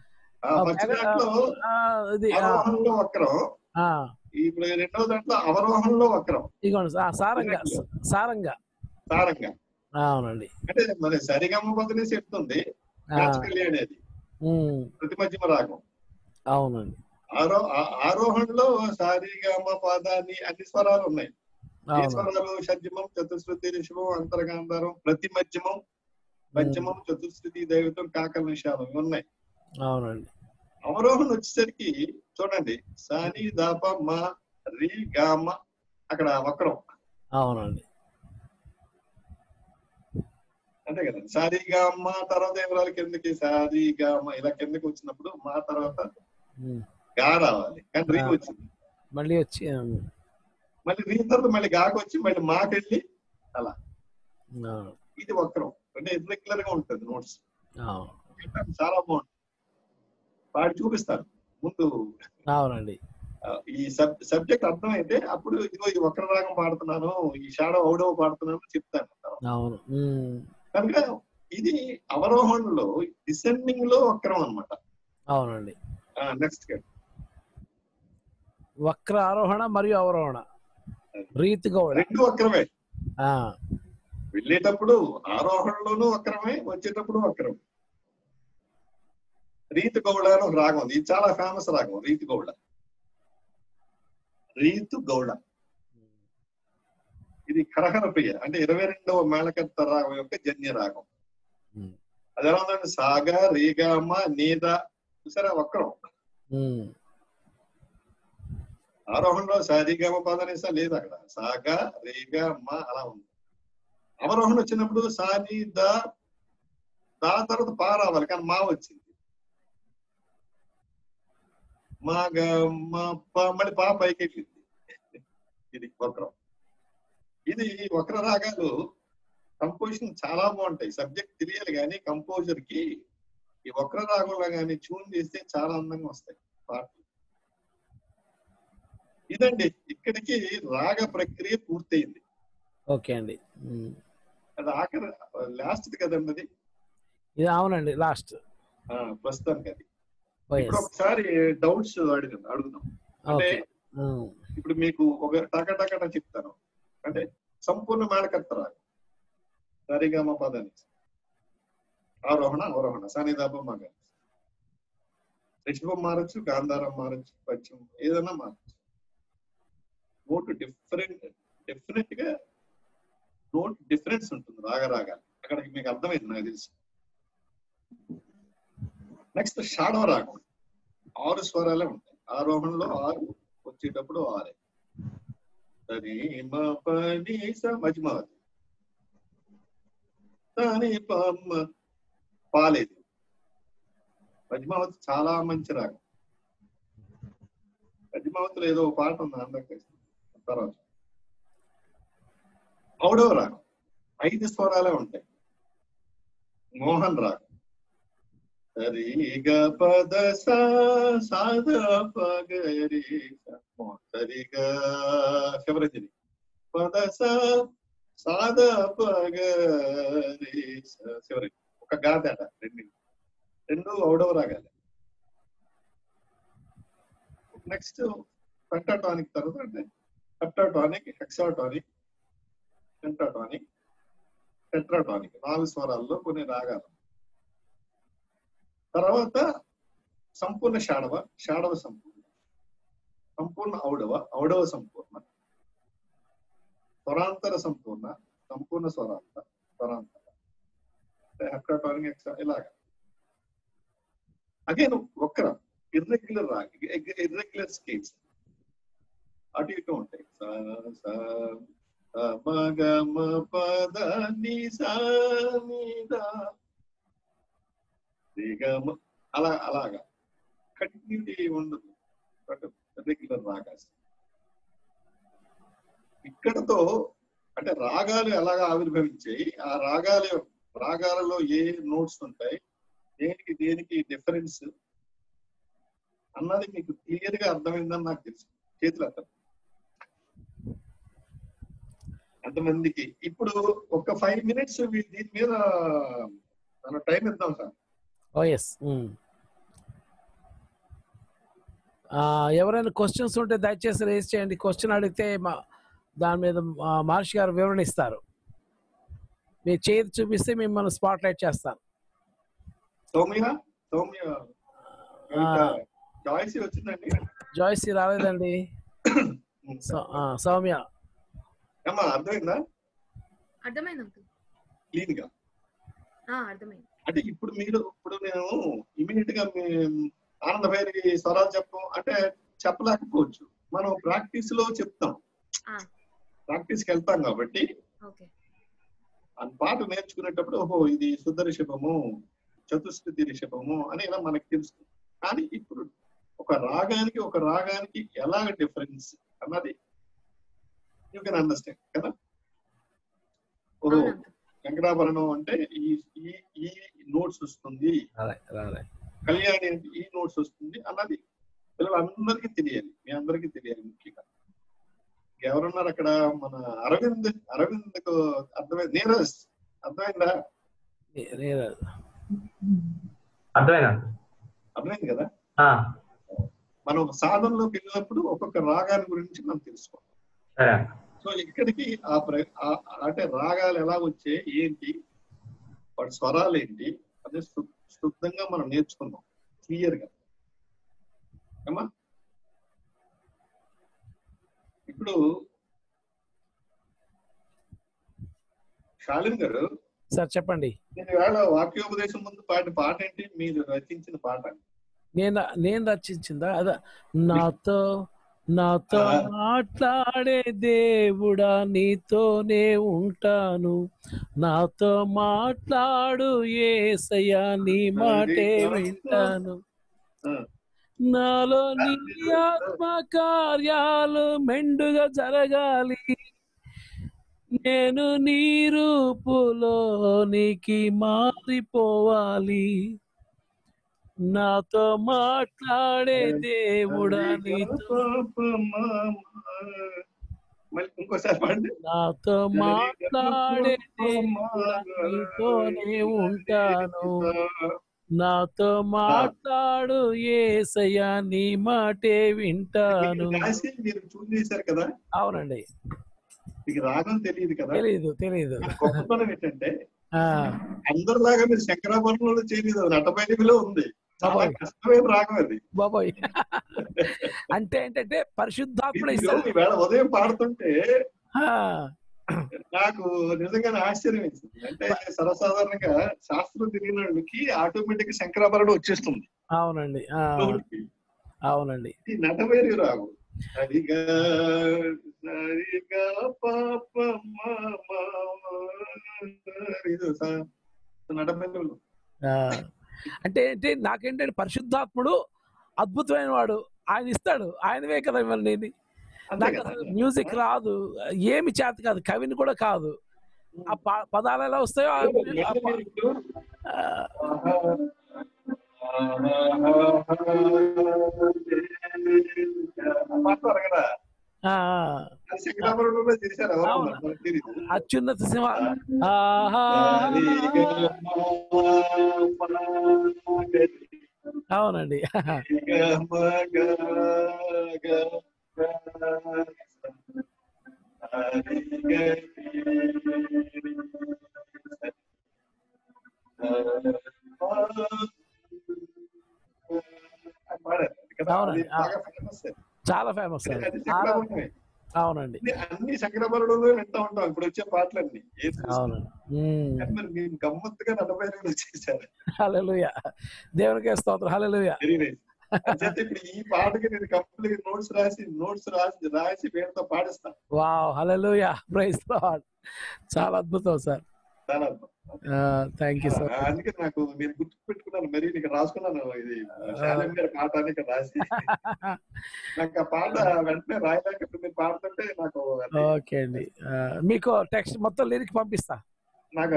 ఆరోహణలో వక్రం, ఇప్పుడు రెండవ దాంట్లో అవరోహణలో వక్రం. ఇదిగోండి సారంగా. సారంగా. సారంగా. అవునండి. అంటే మరి సరిగమ్మ బదులే చెప్తుంది అనేది ప్రతి మధ్యమ రాగం. అవునండి. ఆరోహణలో సారిగమ పాదాన్ని అన్ని స్వరాలు ఉన్నాయి. ఏ స్వరాలు? షడ్జమం, చతుశ్రుతి, రిషభం, అంతర్గాంధారం, ప్రతి మధ్యమం, పంచమం, చతుశ్రుతి, దైవతం, కాకల నిషాదం ఉన్నాయి. అవునండి. అవరోహణ వచ్చేసరికి చూడండి, సాని దాప మా రీ గామ, అక్కడ వక్రం. అవునండి. అంతే కదా. సారీగామ తర్వాత ఏం రావాలి కిందకి, సారీగామ ఇలా కిందకి వచ్చినప్పుడు మా తర్వాత గా రావాలి, కానీ రీ వచ్చింది. మళ్ళీ వచ్చి మళ్ళీ రీ తర్వాత మళ్ళీ గాకి వచ్చి మళ్ళీ మాకెళ్ళి అలా. ఇది వక్రం, అంటే ఇర్రెగ్యులర్ గా ఉంటుంది నోట్స్. చాలా బాగుంటుంది, వాడు చూపిస్తారు ముందు. అవునండి. ఈ సబ్జెక్ట్ అర్థమైతే అప్పుడు ఇదిగో ఈ వక్ర రాగం పాడుతున్నాను, ఈ షాడో ఔడవ పాడుతున్నాను చెప్తాను. అవును. కనుక ఇది అవరోహణలో డిసెండింగ్ లో వక్రం అన్నమాట. అవునండి. నెక్స్ట్ వక్ర ఆరోహణ మరియు అవరోహణ రీతి గౌడ రెండు వక్రమే. వెళ్ళేటప్పుడు ఆరోహణలోనూ వక్రమే, వచ్చేటప్పుడు వక్రమే. రీతు గౌడ అని ఒక రాగం ఉంది, ఇది చాలా ఫేమస్ రాగం. రీతు గౌడ ఇది కరహర ప్రియ, అంటే 22వ మేళకర్త రాగం యొక్క జన్య రాగం. అది ఎలా ఉందంటే సాగా రేగామ నేద చూసారా వక్రం. ఆరోహణలో సారిగమ పదనిస లేదు, అక్కడ సాగా రేగా మా అలా ఉంది. అవరోహణ వచ్చినప్పుడు సాని దా తర్వాత పా రావాలి, కానీ మా వచ్చింది. మా మళ్ళీ పా పైకి ఎక్కింది. ఇది వక్రం. ఇది వక్ర రాగాలు కంపోజిషన్ చాలా బాగుంటాయి. సబ్జెక్ట్ తెలియాలి కానీ కంపోజర్ కి ఈ వక్ర రాగంలో కానీ ట్యూన్ చేస్తే చాలా అందంగా వస్తాయి పాటలు. ఇదండి, ఇక్కడికి రాగ ప్రక్రియ పూర్తయింది. ఓకే అండి. అది ఆఖరి లాస్ట్ కదండి అది. ఇది అవునండి లాస్ట్ ప్రస్తుతానికి అది. ఇప్పుడు ఒకసారి డౌట్స్ అడుగుదాం. అంటే ఇప్పుడు మీకు ఒక టకటకట చెప్తాను. అంటే సంపూర్ణ మేళకర్త రాగం సరిగమ పదని ఆరోహణ అవరోహణ సనిదాపం మగ రిషభం మారచ్చు, గాంధారం మారచ్చు, పశ్చిమం ఏదైనా మారచ్చు. నోట్ డెఫినెట్ గా నోట్ డిఫరెన్స్ ఉంటుంది రాగరాగాలు. అక్కడికి మీకు అర్థమైంది నాకు తెలిసి. నెక్స్ట్ షాడవ రాగం 6 స్వరాలే ఉంటాయి. ఆరోహణలో 6, వచ్చేటప్పుడు 6. సరి మ పని స మధ్యమావతి సని పమ్మ పాలేదు. మధ్యమావతి చాలా మంచి రాగం. మధ్యమావతిలో ఏదో ఒక పాట ఉంది అందరికీ. తర్వాత ఔడవ రాగం 5 స్వరాలే ఉంటాయి. మోహన్ రాగం సరి గ పద సాద పగరి సరిగ శివరజని పద సాద పగరి శివరజని ఒక గాదాట. రెండు ఔడవ రాగాలి. నెక్స్ట్ పెంటాటానిక్ తర్వాత అంటే హెప్టాటానిక్, హెక్సాటానిక్, పెంటాటానిక్, టెట్రాటానిక్ 4 స్వరాల్లో కొన్ని రాగాలు. తర్వాత సంపూర్ణ షాడవ సంపూర్ణ, సంపూర్ణ ఔడవ సంపూర్ణ, స్వరాంతర సంపూర్ణ, సంపూర్ణ స్వరాంతర హెప్టాటానిక్, ఇలాగా. అగైన్ వక్రం ఇర్రెగ్యులర్ ఇర్రెగ్యులర్ స్కేల్స్ అటు ఇటు ఉంటాయి. అలాగా కంటిన్యూటీ ఉండదు. రెగ్యులర్ రాగాస్ ఇక్కడతో అంటే రాగాలు ఎలాగా ఆవిర్భవించాయి, ఆ రాగాలలో ఏ నోట్స్ ఉంటాయి, దేనికి డిఫరెన్స్ అన్నది మీకు క్లియర్ గా అర్థమైందని నాకు తెలుసు. చేతులు అర్థం అంతమందికి. ఇప్పుడు ఒక 5 minutes దీని మీద మనం టైం ఇద్దాం సార్. ఎవరైనా క్వశ్చన్స్ ఉంటే దయచేసి రేజ్ చేయండి. క్వశ్చన్ అడిగితే దాని మీద మహర్షి గారు వివరణ ఇస్తారు. మీరు చేతి చూపిస్తే మిమ్మల్ని స్పాట్ లైట్ చేస్తాను. సౌమ్య జాయిసీ వచ్చిందండి. జాయిసీ రాలేదండి. సౌమ్య అమ్మా అర్థమైందా? అర్థమైంది క్లీన్ గా అర్థమైంది. అంటే ఇప్పుడు నేను ఇమీడియట్ గా ఆనంద భైరవి స్వరాలు చెప్పం అంటే చెప్పలేకపోవచ్చు. మనం ప్రాక్టీస్ లో చెప్తాం, ప్రాక్టీస్ కి వెళ్తాం కాబట్టి ఆ పాట నేర్చుకునేటప్పుడు ఓహో ఇది శుద్ధ రిషభము, చతుశ్రుతి రిషభము అని ఇలా మనకి తెలుస్తుంది. కానీ ఇప్పుడు ఒక రాగానికి ఎలా డిఫరెన్స్ అన్నది యూ కెన్ అండర్స్టాండ్ కదా. ఓహో వెంకటాభరణం అంటే ఈ నోట్స్ వస్తుంది, కళ్యాణి అంటే ఈ నోట్స్ వస్తుంది అన్నది పిల్లలందరికీ తెలియాలి, మీ అందరికీ తెలియాలి. ముఖ్యంగా ఎవరున్నారు అక్కడ? మన అరవింద్ అర్థమైంది. నీరజ్ అర్థమైందా? అర్థమైంది కదా. మనం సాధనలోకి వెళ్ళినప్పుడు ఒక్కొక్క రాగాన్ని గురించి మనం తెలుసుకోవాలి. సో ఇక్కడికి అంటే రాగాలు ఎలా వచ్చాయి, ఏంటి, వాటి స్వరాలు ఏంటి అదే శుద్ధంగా మనం నేర్చుకుందాం క్లియర్ గా. ఏమా ఇప్పుడు శాలిన్ గారు సార్ చెప్పండి. నేను వేళ వాక్యోపదేశం ముందు పాడిన పాట ఏంటి? మీరు రచించిన పాట నేను రచించిందా? అదా, నాతో నాతో మాట్లాడే దేవుడా నీతోనే ఉంటాను, నాతో మాట్లాడు యేసయ్యా నీ మాటే వింటాను, నాలో నీ ఆత్మ కార్యాలు మెండుగా జరగాలి, నేను నీ రూపులోనికి మారిపోవాలి, నాతో మాట్లాడే దేవుడా నీతో మళ్ళీ ఇంకోసారి పాడండి. నాతో మాట్లాడే దేవుడా నీతోనే ఉంటాను, నాతో మాట్లాడు యేసయ్యా నీ మాటే వింటాను. రాసి మీరు చూసి చేశారు కదా. అవునండి. మీకు రాగం తెలియదు కదా. తెలియదు. గొప్పతనం ఏంటంటే అందరిలాగా మీరు శంకరాభరణంలో చేయలేదు, నటభైరవిలో ఉంది. చాలా కష్టమైన రాగం అది బాబాయ్. అంటే ఏంటంటే పరిశుద్ధాత్ముడు ఈవేళ ఉదయం పాడుతుంటే నాకు నిజంగానే ఆశ్చర్యం వేసింది. అంటే సర్వసాధారణంగా శాస్త్రం తెలియని వాళ్ళకి ఆటోమేటిక్ శంకరాభరణం వచ్చేస్తుంది. అవునండి. అవునండి. ఈ నటభైరవి రాగం సరిగా సరిగా పాప నటభైరవులు. అంటే నాకేంటంటే పరిశుద్ధాత్ముడు అద్భుతమైన వాడు, ఆయన ఇస్తాడు, ఆయనవే కదా ఇవ్వండి. నాకు అసలు మ్యూజిక్ రాదు, ఏమి చేత కాదు, కవిని కూడా కాదు. ఆ పదాలు ఎలా వస్తాయో అత్యున్నత సింహ అవునండి. చాలా ఫేమస్. అవునండి. అన్ని శంకరాభరణంలో వింటా ఉంటాం ఇప్పుడు వచ్చే పాటలన్నీ. మరి మీరు గమ్మత్తుగా నటభైరవులు వచ్చేసారు. హల్లెలూయా, దేవునికే స్తోత్రం. హల్లెలూయా. ఇప్పుడు ఈ పాటకి నేను కంప్లీట్ నోట్స్ రాసి వీళ్ళతో పాడిస్తాను. Wow, hallelujah, praise Lord. చాలా అద్భుతం సార్. చాలా అద్భుతం. Thank you sir. అందుకే నాకు నేను గుర్తు పెట్టుకున్నాను, మరి ఇక్కడ రాసుకున్నాను, ఇది శాలం గారి పాట అని ఇక్కడ రాసి నాకు ఆ పాట వెంటనే రాయలేక మీరు పాడుతుంటే నాకు. ఓకే అండి, మీకు టెక్స్ట్ మొత్తం లిరిక్ పంపిస్తా. నాకు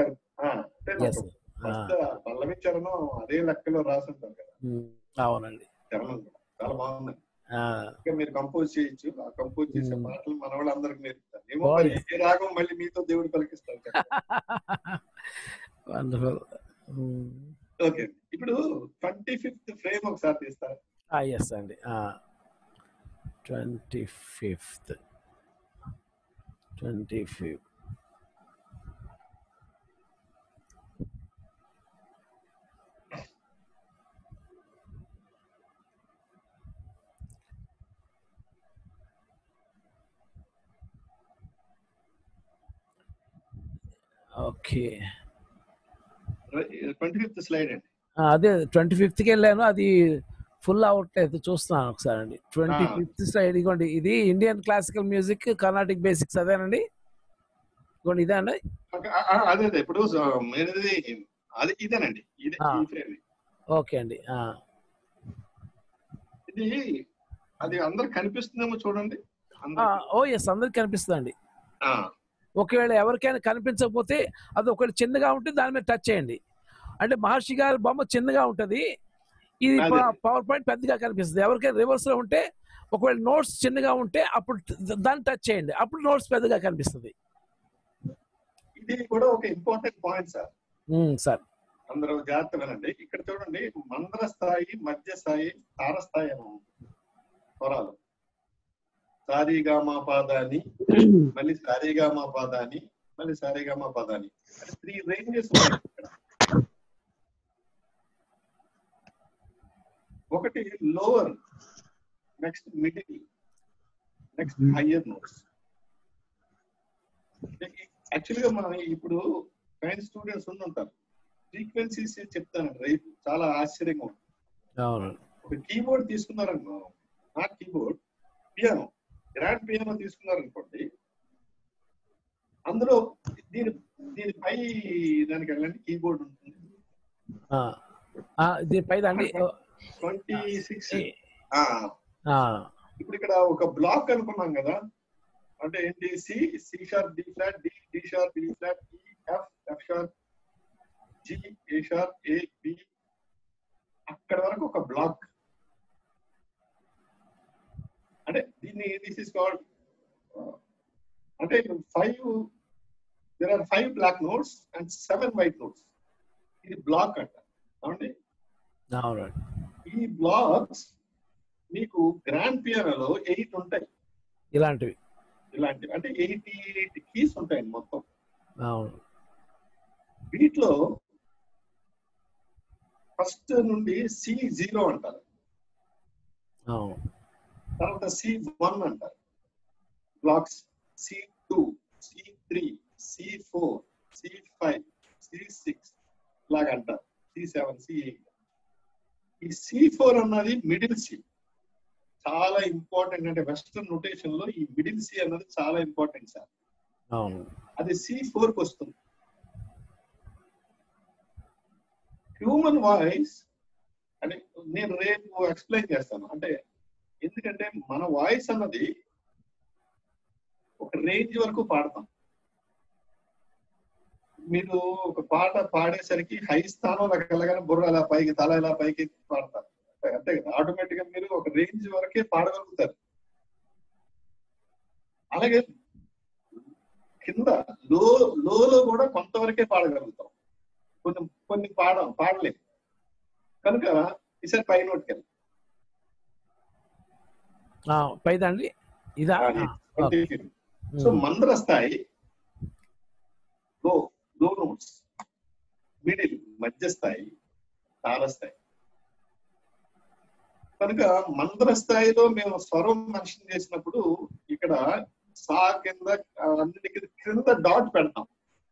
పల్లవి చరణం అదే లెక్కలో రాసుంటారు కదా. అవునండి, చరణం చాలా బాగుంది. ఇంకా మీరు కంపోజ్ చేయొచ్చు. ఆ కంపోజ్ చేసే పాటలు మన వాళ్ళందరికి నేర్పుతారు. ఏమో మరి ఏ రాగం మళ్ళీ మీతో దేవుడు పలికిస్తారు. ఓకే, ఇప్పుడు 25th ఫ్రేమ్ ఒకసారి తీస్తారు. ఎస్ అండి. 25th. ఓకే, 25th స్లైడ్ అండి. అదే 25th వెళ్ళాను, అది ఫుల్ అవ్వట్లేదు, చూస్తున్నాను ఒకసారి అండి. 25th స్లైడ్ ఇదిగోండి. ఇది Indian classical music, Carnatic basics అదేనండి. ఇదిగోండి ఇదే అండి. అదే ఇప్పుడు అది ఇదేనండి. ఓకే అండి. ఇది అది అందరికి కనిపిస్తుందేమో చూడండి. ఓ ఎస్, అందరికి కనిపిస్తుందండి. ఒకవేళ ఎవరికైనా కనిపించకపోతే అది ఒకవేళ చిన్నగా ఉంటే దాని మీద టచ్ చేయండి. అంటే మహర్షి గారి బొమ్మ చిన్నగా ఉంటుంది, ఇది పవర్ పాయింట్ పెద్దగా కనిపిస్తుంది. ఎవరికైనా రివర్స్ లో ఉంటే, ఒకవేళ నోట్స్ చిన్నగా ఉంటే అప్పుడు దాన్ని టచ్ చేయండి, అప్పుడు నోట్స్ పెద్దగా కనిపిస్తుంది. ఇది కూడా ఒక ఇంపార్టెంట్ పాయింట్ సార్. సార్ అందరూ జాగ్రత్త వినండి. ఇక్కడ చూడండి, మంద్ర స్థాయి, మధ్య స్థాయి, తారస్థాయి అని స్వరాలు. సారీగామా పాదాని, మళ్ళీ సారీగామా పాదాని, మళ్ళీ సారీగామా పాదాని అంటే 3 రేంజెస్ ఉన్నాయి ఇక్కడ. ఒకటి lower, next middle, next higher notes. యాక్చువల్గా మనం ఇప్పుడు సైన్స్ స్టూడెంట్స్ ఉంటారు, ఫ్రీక్వెన్సీస్ చెప్తాను రైట్, చాలా ఆశ్చర్యంగా ఉంటుంది. ఒక కీబోర్డ్ తీసుకున్నారనుకో, not keyboard, piano, grand piano తీసుకున్నారనుకోండి, అందులో దీనిపై దానికి వెళ్ళండి కీబోర్డ్ ఉంటుంది. దీనిపై అండి 26. ఇప్పుడు ఇక్కడ ఒక బ్లాక్ అనుకున్నాం కదా, అంటే ఏంటి, C, C sharp, D flat, D sharp, E flat, E, F sharp, G, A sharp, A, B, అక్కడ వరకు ఒక బ్లాక్. అంటే దీన్ని దిస్ ఇస్ కాల్డ్, అంటే 5 black notes and 7 white notes. ఇది బ్లాక్ అంట. అవునండి, ఈ బ్లాక్స్ మీకు గ్రాండ్ పియానోలో 8 ఉంటాయి. ఇలాంటివి అంటే 88 కీస్ ఉంటాయండి మొత్తం. అవును. వీటిలో ఫస్ట్ నుండి C0 అంటారు, తర్వాత C1 అంటారు, blocks C2, C3, C4, C5, C6 లాగా అంటారు, C7, C8. ఈ C4 అన్నది మిడిల్ సి, చాలా ఇంపార్టెంట్. అంటే వెస్టర్న్ నోటేషన్ లో ఈ మిడిల్ సి అన్నది చాలా ఇంపార్టెంట్ సార్. అది C4 కి వస్తుంది. హ్యూమన్ వాయిస్ అంటే నేను రేపు ఎక్స్ప్లెయిన్ చేస్తాను. అంటే ఎందుకంటే మన వాయిస్ అన్నది ఒక రేంజ్ వరకు పాడతాం. మీరు ఒక పాట పాడేసరికి హై స్థానంలోకి వెళ్ళగానే బుర్ర ఎలా పైకి, తల ఎలా పైకి పాడతారు, అంతే కదా. ఆటోమేటిక్ గా మీరు ఒక రేంజ్ వరకే పాడగలుగుతారు. అలాగే కింద లోలో కూడా కొంతవరకే పాడగలుగుతాం, కొన్ని పాడలేము. కనుక ఈసారి పై నోట్కి వెళ్ళి పైదండి ఇదా. సో మంద్ర స్థాయి, లో నోట్స్, మిడిల్ మధ్య స్థాయి, తారస్థాయి. కనుక మంద్ర స్థాయిలో మేము స్వరం మెన్షన్ చేసినప్పుడు ఇక్కడ సా కింద అన్నిటికీ క్రింద డాట్ పెడతాం.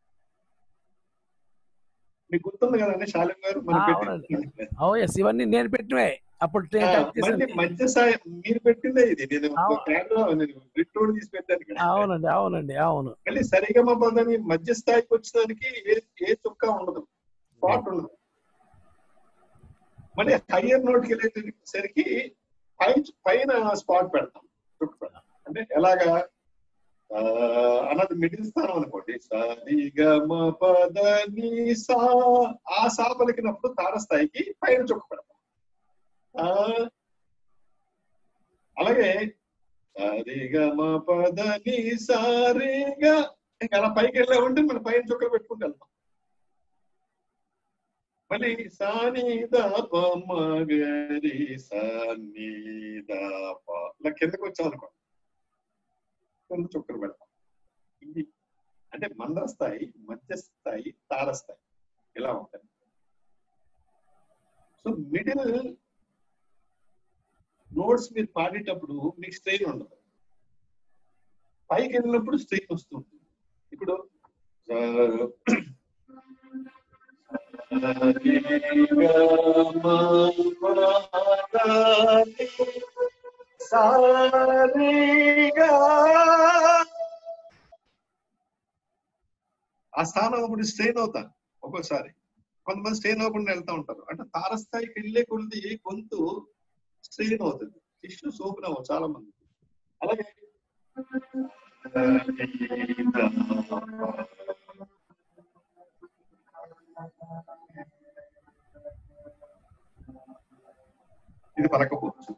మీకు గుర్తుంది కదండి శాలిం గారు, ఇవన్నీ నేను పెట్టినవే అప్పుడు. మధ్య స్థాయి మీరు పెట్టిందే ఇది, నేను ప్రింట్ తీసి పెట్టాను. అవునండి. మళ్ళీ సరిగమ పదని మధ్య స్థాయికి వచ్చేదానికి ఏ చుక్క ఉండదు, స్పాట్ ఉండదు. మళ్ళీ హయ్యర్ నోట్కి వెళ్ళేసరికి పైన స్పాట్ పెడతాం, చుక్క పెడతాం. అంటే ఎలాగా అన్నది మిడిల్ స్థానం అనుకోండి, సరిగమ పదని సా, ఆ సా పలికినప్పుడు తారస్థాయికి పైన చుక్క పెడతాం. అలాగే సరిగమ పదని సారిగా అలా పైకి వెళ్ళామంటే మన పైన చుక్కలు పెట్టుకుంటూ వెళ్తాం. మళ్ళీ సానిదపమగరి సానిదప ఇలా కిందకు వచ్చాం అనుకో, కింద చుక్కలు పెడతాం. ఇది అంటే మంద్ర స్థాయి, మధ్య స్థాయి, తారస్థాయి ఇలా ఉంటాయి. సో మిడిల్ నోట్స్ మీరు పాడేటప్పుడు మీకు స్ట్రెయిన్ ఉండదు, పైకి వెళ్ళినప్పుడు స్ట్రెయిన్ వస్తుంది. ఇప్పుడు ఆ స్థానం అప్పుడు స్ట్రెయిన్ అవుతాను. ఒక్కోసారి కొంతమంది స్ట్రెయిన్ అవ్వకుండా వెళ్తా ఉంటారు. అంటే తారస్థాయికి వెళ్ళే కొద్ది గొంతు స్ట్రెయిన్ అవుతుంది, టిష్యూస్ ఓపెన్ అవ్వవు చాలా మంది. అలాగే ఇది పలకపోవచ్చు.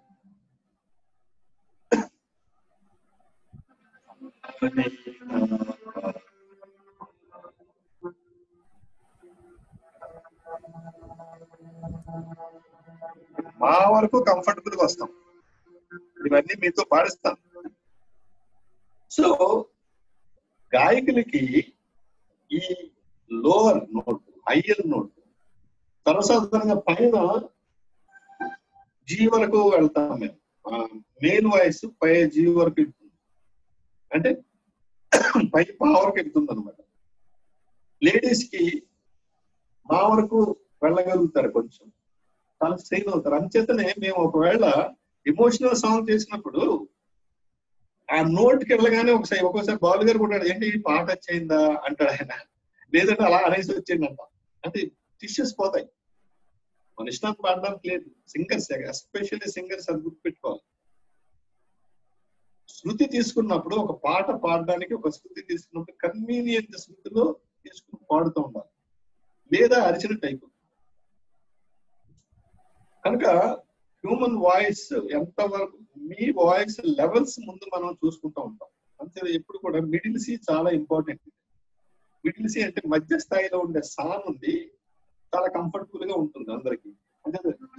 మా వరకు కంఫర్టబుల్ గా వస్తాం, ఇవన్నీ మీతో పాడిస్తాం. సో గాయకులకి ఈ లోవర్ నోట్, హయ్యర్ నోట్ సర్వసాధారణంగా పైన జీ వరకు వెళ్తాం మేము. మెయిన్ వాయిస్ పై జీ వరకు ఎక్కుతుంది, అంటే పై పా వరకు ఎక్కుతుంది అనమాట. లేడీస్ కి మా వరకు వెళ్ళగలుగుతారు కొంచెం, చాలా స్ట్రెయిన్ అవుతారు. అంచేతనే మేము ఒకవేళ ఎమోషనల్ సాంగ్ చేసినప్పుడు ఆ నోట్కి వెళ్ళగానే ఒక్కోసారి బాలు గారు కూడా ఏంటి పాట వచ్చేయిందా అంటాడు ఆయన, లేదంటే అలా అనేసి వచ్చిందంట. అంటే టిష్యూస్ పోతాయి, మన ఇష్టాన్ని పాడడానికి లేదు. సింగర్స్ ఎస్పెషల్లీ సింగర్స్ అది గుర్తుపెట్టుకోవాలి. శృతి తీసుకున్నప్పుడు ఒక పాట పాడడానికి ఒక శృతి తీసుకున్నప్పుడు కన్వీనియంట్ శృతిలో తీసుకుని పాడుతూ ఉండాలి, లేదా అరిచినట్టు అయిపోతుంది. కనుక హ్యూమన్ వాయిస్ ఎంతవరకు మీ వాయిస్ లెవెల్స్ ముందు మనం చూసుకుంటూ ఉంటాం. అంతే ఎప్పుడు కూడా మిడిల్ సి చాలా ఇంపార్టెంట్. మిడిల్ సి అంటే మధ్య స్థాయిలో ఉండే సాంగ్ ఉంది, చాలా కంఫర్టబుల్ గా ఉంటుంది అందరికి. అంటే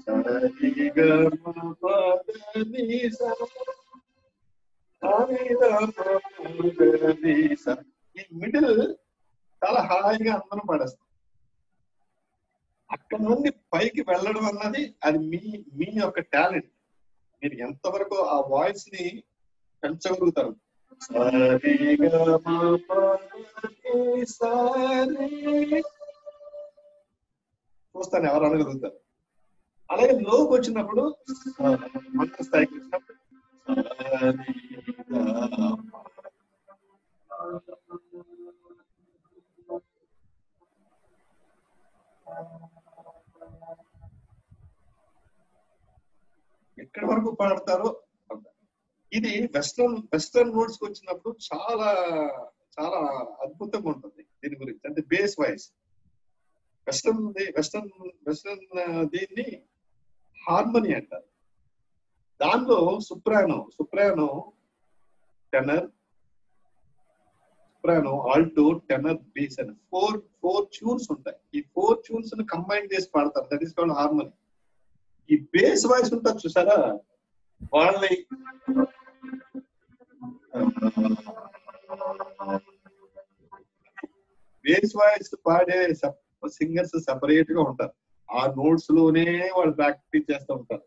ఈ మిడిల్ చాలా హాయిగా అందరం పాడేస్తాం. అక్కడ నుండి పైకి వెళ్ళడం అన్నది అది మీ యొక్క టాలెంట్. మీరు ఎంతవరకు ఆ వాయిస్ ని పెంచగలుగుతారు. చూస్తాను ఎవరు అనగలుగుతారు. అలాగే లోకి వచ్చినప్పుడు మంత్ర స్థాయికి వచ్చినప్పుడు ఎక్కడి వరకు పాడతారో. ఇది వెస్టర్న్ నోట్స్ కి వచ్చినప్పుడు చాలా చాలా అద్భుతంగా ఉంటుంది దీని గురించి. అంటే బేస్ వాయిస్ వెస్టర్న్ దీన్ని హార్మోని అంటారు. దానిలో soprano tenor, soprano, alto, tenor, bass అని ఫోర్ ట్యూన్స్ ఉంటాయి. ఈ 4 ట్యూన్స్ ని కంబైన్ చేసి పాడతారు. That is called harmony. ఈ బేస్ వాయిస్ ఉంటుంది చూసారా, వాళ్ళని బేస్ వాయిస్ పాడే సింగర్స్ సెపరేట్ గా ఉంటారు. ఆ నోట్స్ లోనే వాళ్ళు ప్రాక్టీస్ చేస్తూ ఉంటారు.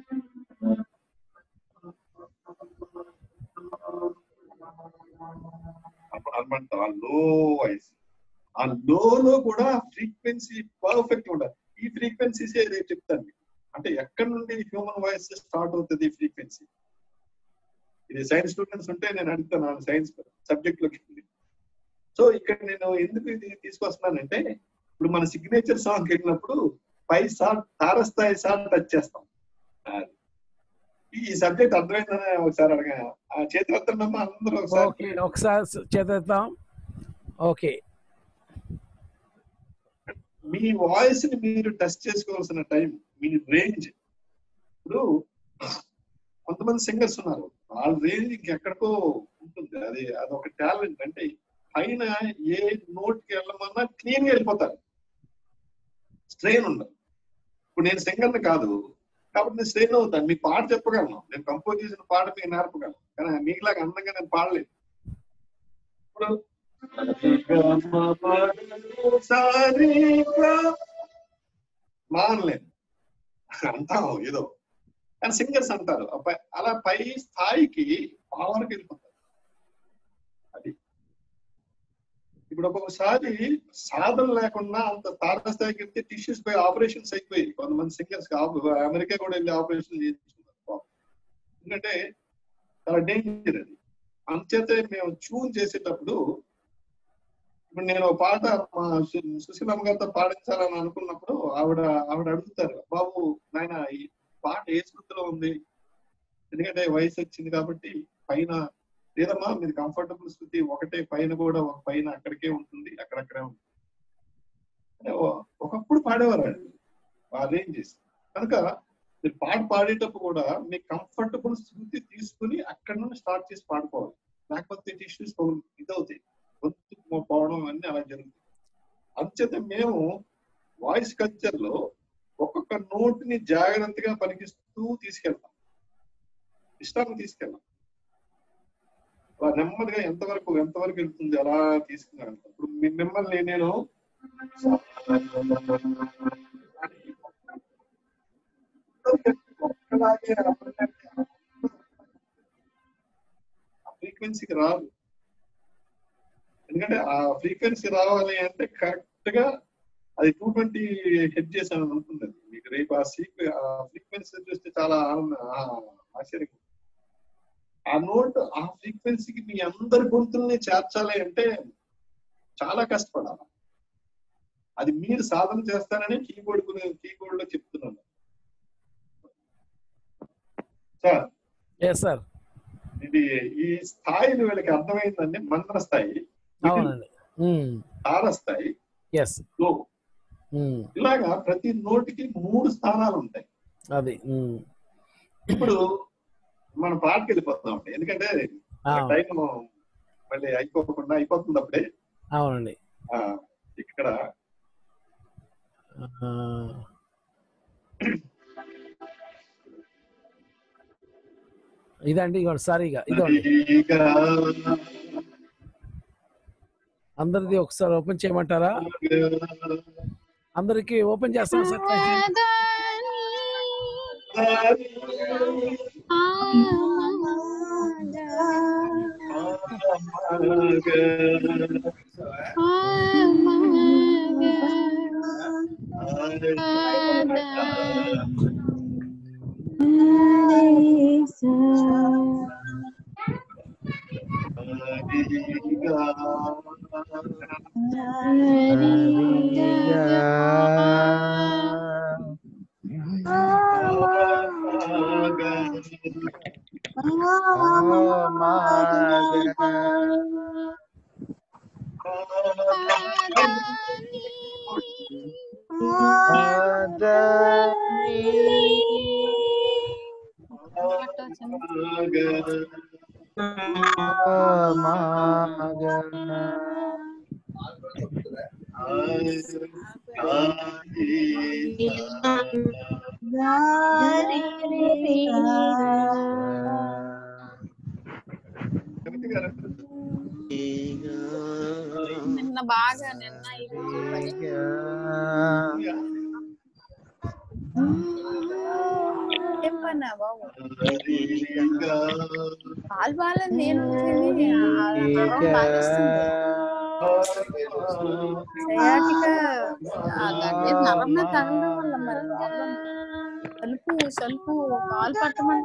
అప్పుడు అనమాట ఆ లో వాయిస్, ఆ లోలో కూడా ఫ్రీక్వెన్సీ పర్ఫెక్ట్ ఉండాలి. ఈ ఫ్రీక్వెన్సీస్ రేపు చెప్తాను. అంటే ఎక్కడి నుండి హ్యూమన్ వాయిస్ స్టార్ట్ అవుతుంది ఫ్రీక్వెన్సీ. ఇది సైన్స్ స్టూడెంట్స్ ఉంటే నేను అడుగుతాను సైన్స్ సబ్జెక్ట్ లోకి. సో ఇక్కడ నేను ఎందుకు ఇది తీసుకొస్తున్నానంటే, ఇప్పుడు మన సిగ్నేచర్ సాంగ్ వెళ్ళినప్పుడు పై సార్ తారస్థాయి సార్ టచ్ చేస్తాం. ఈ సబ్జెక్ట్ అర్థమైందని ఒకసారి అడగా చేతులు ఎత్తండమ్మా అందరూ ఒకసారి చేద్దాం. ఓకే, మీ వాయిస్ ని మీరు టెస్ట్ చేసుకోవాల్సిన టైం, మీ రేంజ్. ఇప్పుడు కొంతమంది సింగర్స్ ఉన్నారు, వాళ్ళ రేంజ్ ఇంకెక్కడికో ఉంటుంది. అదొక టాలెంట్. అంటే పైన ఏ నోట్ కి వెళ్ళమన్నా క్లీన్ గా వెళ్ళిపోతారు, స్ట్రెయిన్ ఉండదు. ఇప్పుడు నేను సింగర్ని కాదు కాబట్టి నేను స్ట్రెయిన్ అవుతాను. మీకు పాట చెప్పగలను, నేను కంపోజ్ చేసిన పాట మీకు నేర్పగలను, కానీ మీకులాగా అందంగా నేను పాడలేదు. ఇప్పుడు మానలేదు అంటాం ఏదో, కానీ సింగర్స్ అంటారు అలా పై స్థాయికి పవర్కి వెళ్ళిపోతారు. అది ఇప్పుడు ఒక్కొక్కసారి సాధన లేకుండా అంత తారస్థాయికి వెళ్తే టిష్యూస్ పై ఆపరేషన్స్ అయిపోయి కొంతమంది సింగర్స్ అమెరికా కూడా వెళ్ళి ఆపరేషన్ చేయించుకున్నారు. ఎందుకంటే చాలా డేంజర్ అది. అంచేతే మేము ట్యూన్ చేసేటప్పుడు, ఇప్పుడు నేను పాట మా సుశీలమ్మ గారితో పాడించాలని అనుకున్నప్పుడు ఆవిడ అడుగుతారు, బాబు నాయన ఈ పాట ఏ స్మృతిలో ఉంది, ఎందుకంటే వయసు వచ్చింది కాబట్టి పైన లేదమ్మా మీరు కంఫర్టబుల్ స్థితి ఒకటే, పైన కూడా ఒక పైన అక్కడికే ఉంటుంది, అక్కడక్కడే ఉంటుంది. ఒకప్పుడు పాడేవారు ఆ రేంజెస్. కనుక మీరు పాట పాడేటప్పుడు కూడా మీ కంఫర్టబుల్ స్థితి తీసుకుని అక్కడ నుండి స్టార్ట్ చేసి పాడుకోవాలి. లేకపోతే టిష్యూస్ ఇదవుతాయి, గొంతు పోవడం అన్ని అలా జరుగుతాయి. అంచేత మేము వాయిస్ కల్చర్ లో ఒక్కొక్క నోట్ ని జాగ్రత్తగా పలికిస్తూ తీసుకెళ్తాం, ఇష్టాన్ని తీసుకెళ్తాం. అలా నెమ్మదిగా ఎంతవరకు వెళ్తుంది అలా తీసుకుని వెళ్తాం. ఇప్పుడు మిమ్మల్ని నేను ఫ్రీక్వెన్సీకి రాదు. ఎందుకంటే ఆ ఫ్రీక్వెన్సీ రావాలి అంటే కరెక్ట్ గా అది 220 హెడ్ చేసాను అనుకుంది. మీకు రేపు ఆ ఫ్రీక్వెన్సీ చూస్తే చాలా ఆశ్చర్యం. ఆ నోట్ ఆ ఫ్రీక్వెన్సీకి మీ అందరి గొంతుల్ని చేర్చాలి అంటే చాలా కష్టపడాలి. అది మీరు సాధన చేస్తారని కీబోర్డ్ లో చెప్తున్నాను సార్. సార్ ఇది ఈ స్థాయిలు వీళ్ళకి అర్థమైందండి. మంత్ర స్థాయి, తార స్థాయి, లో ఇలాగా ప్రతి నోటికి 3 స్థానాలు ఉంటాయి. అది ఇప్పుడు మనం పాటకి వెళ్ళిపోతాం అండి, ఎందుకంటే టైం మళ్ళీ అయిపోతుంది అప్పుడే. అవునండి. ఇక్కడ ఇదండి సారీగా ఇదండి అందరిది ఒకసారి ఓపెన్ చేయమంటారా? అందరికి ఓపెన్ చేస్తాం సార్. నిన్న బాగా ఏం పన్నా బాబు పాలు బాగాలేదు. నేను నరంలో తగలడం వల్ల మరి సలుపు పాలు పట్టమంటే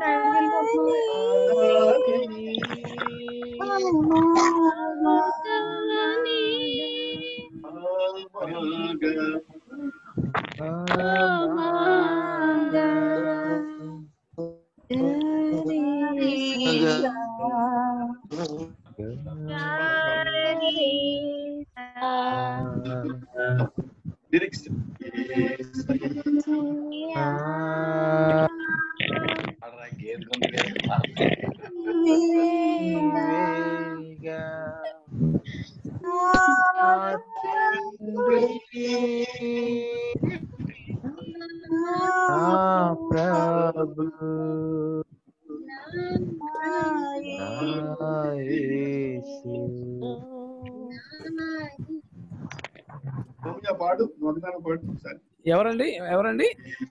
ఎవరండి?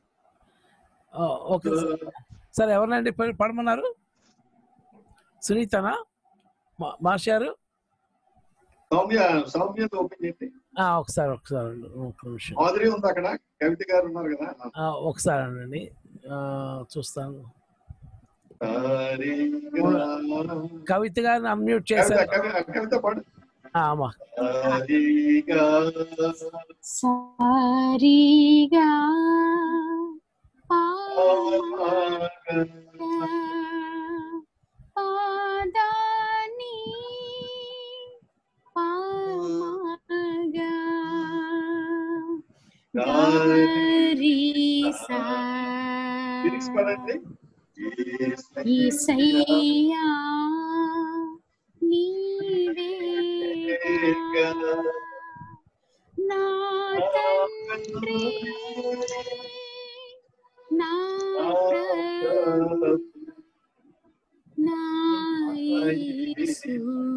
Okay sir. ఎవరినండి పడమన్నారు? సునీతనా మాస్టారు? ఒకసారి ఒకసారి అండి చూస్తాను. కవిత గారిని అన్మ్యూట్ చేశారు. సారీగా పాదాని పామగా గారీసా ఈసయ్యా నీవేగా నా తండ్రి నా ప్రభు నా యేసు.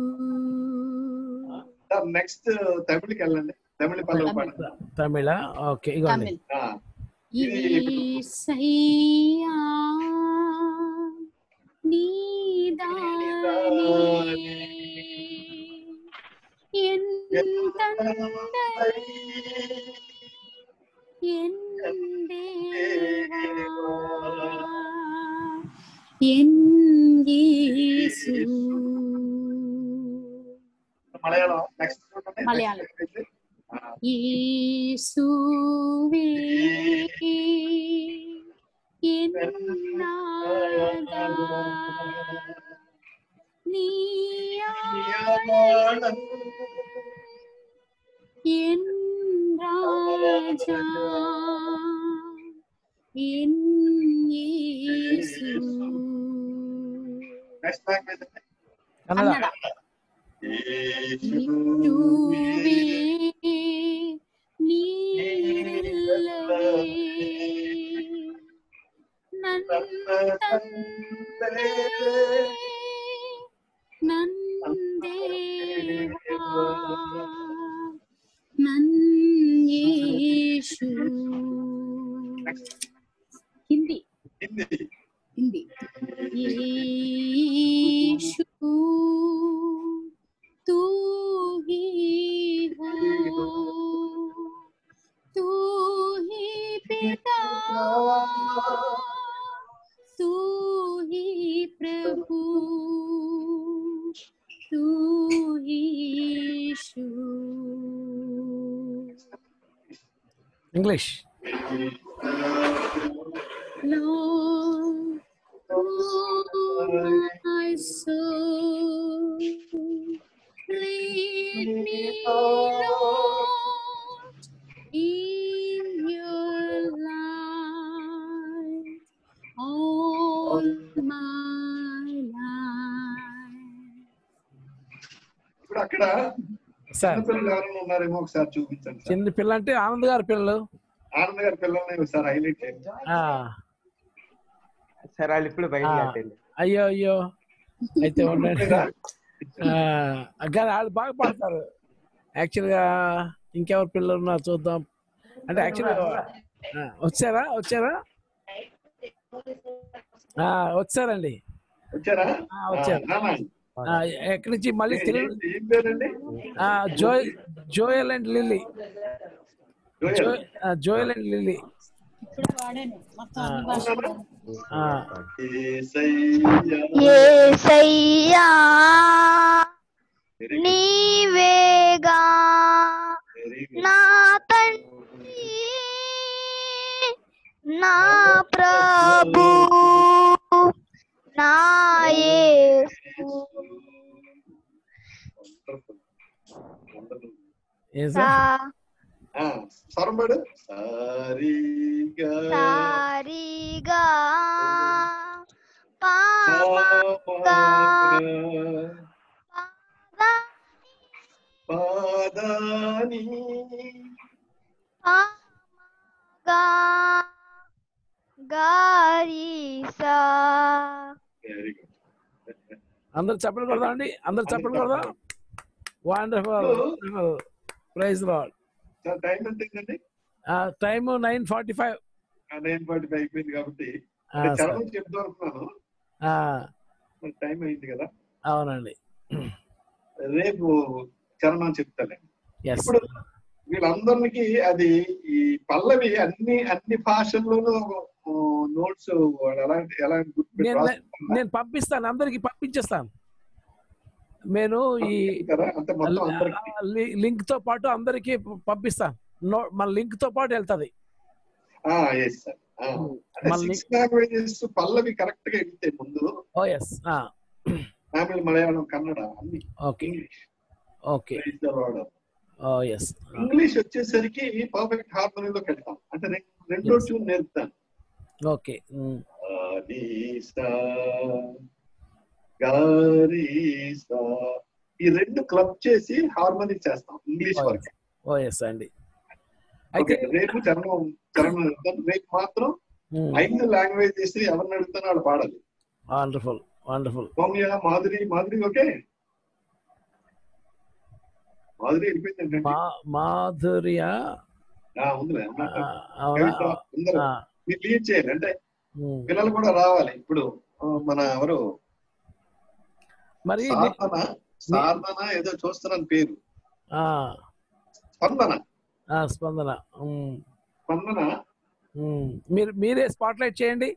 నెక్స్ట్ తమిళకి వెళ్ళండి. తమిళ పల్లవి పాడండి. తమిళ ఓకే. ఇగోండి. ఈసయ్యా నీదానే ఎన్ దేవా ఎన్ యేసు మలయాళం నెక్స్ట్ మలయాళం యేసువే ఎన్ నాదా నీ ఆనందం ఎన్ రాజా ఎన్ యేసు నెక్స్ట్ లాంగ్వేజ్ కన్నడ. యేసువే నీవెల్లవే నంతందే నందేవా నన్యేషు హిందీ హిందీ యేషు तू ही हो तू ही पिता तू ही प्रभु तू ही यीशु English. Lord, oh my soul, lead me, Lord, in your light all my life. ఇప్పుడు అక్కడ సార్ చిన్నపిల్లలు ఎవరైనా ఉన్నారేమో ఒకసారి చూపించండి సార్. చిన్న పిల్ల అంటే ఆనంద్ గారి పిల్లలు. ఆనంద్ గారి పిల్లల్ని ఒకసారి హైలైట్ చేయండి. సార్ వాళ్ళు ఇప్పుడు బయట అయ్యో అయ్యో అయితే ఉండండి. కానీ వాళ్ళు బాగా పాడతారు యాక్చువల్గా. ఇంకెవరు పిల్లలు ఉన్నారు చూద్దాం. అంటే యాక్చువల్గా వచ్చారా వచ్చారండి. వచ్చారా? వచ్చారు. ఎక్కడి నుంచి మళ్ళీ తెలుగు. ఏం పేరండి? Joel and Lily. Joel and Lily. యేసయ్యా నీవేగా నా తండ్రి నా ప్రభు నా యేసు. స్వరంబడు సారిగా సారిగా పామగా పాదాని పామగా గారిసా. Very good. అందరు చెప్పలు కొడదాం అండి. అందరు చెప్పలు కొడదాం. Wonderful. Praise Lord. Sir time ఎంత అయిందండి? టైం 9:45. 9:45 అయిపోయింది కాబట్టి చరణం చెప్తూ అనుకున్నాను. టైం అయింది కదా. అవునండి. రేపు చరణం చెప్తానండి. Yes. ఇప్పుడు వీళ్ళందరికి అది ఈ పల్లవి అన్ని భాషల్లోనూ నోట్స్ ఎలా నేను పంపిస్తాను, అందరికి పంపించేస్తాను. నేను ఈ లింక్ తో పాటు అందరికి పంపిస్తాను. మన లింక్ తో పాటు వెళ్తుంది. పల్లవి కరెక్ట్ గా వెళ్తే ముందు తమిళ, మలయాళం, కన్నడ అన్ని. ఓకే. ఇంగ్లీష్ వచ్చేసరికి పర్ఫెక్ట్ హార్మోనీలోకి వెళ్తాం. అంటే రెండో ట్యూన్ నేర్పుతాను. ఓకే. ఈ రెండు క్లబ్ చేసి హార్మోనీ చేస్తాం ఇంగ్లీష్ వరకు. అండి. అయితే రేపు చరణం రేపు మాత్రం 5 లాంగ్వేజెస్ ఎవరిని అడుగుతానో వాళ్ళు పాడాలి. Wonderful wonderful. Soumya, Madhuri okay. Madhuri వెళ్ళిపోయింది. మాధురియా ఉందిలే. మీరు లీడ్ చేయాలి. అంటే పిల్లలు కూడా రావాలి. ఇప్పుడు మన ఎవరు మరి సాధన ఏదో చూస్తున్నాను పేరు, స్పందన. స్పందన మీరే స్పాట్లైట్ చేయండి.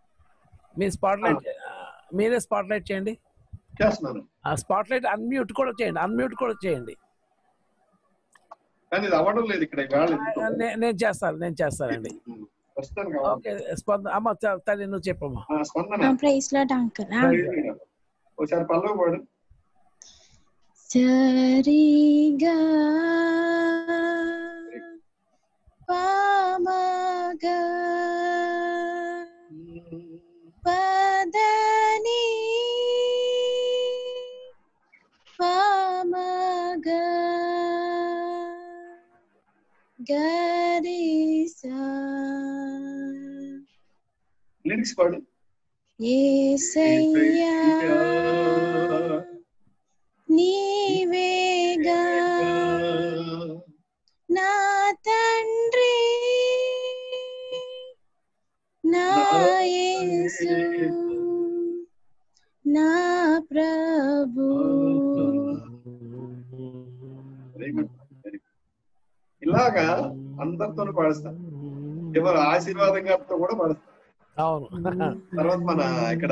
మీరే స్పాట్లైట్ చేయండి. చేస్తున్నాను. ఆ స్పాట్లైట్ అన్మ్యూట్ కూడా చేయండి. కానీ ఇది అవ్వడం లేదు ఇక్కడ ఇవాళ. నేను చేస్తానండి. ఓకే స్పందన అమ్మ తల్లి నువ్వు చెప్పమ్మా. స్పందన ప్రైస్ లార్డ్ అంకుల్. ఒకసారి పల్లవి పాడు. సరిగా పామగా పదని పామగా గరిసా లిరిక్స్ పాడు. యేసయ్యా నీవేగా నా తండ్రి నా యేసు నా ప్రభు. ఇలాగా అందరితో పాడుస్తా. ఎవరు ఆశీర్వాదం గారితో కూడా పాడుస్తా. అవును. తర్వాత మన ఇక్కడ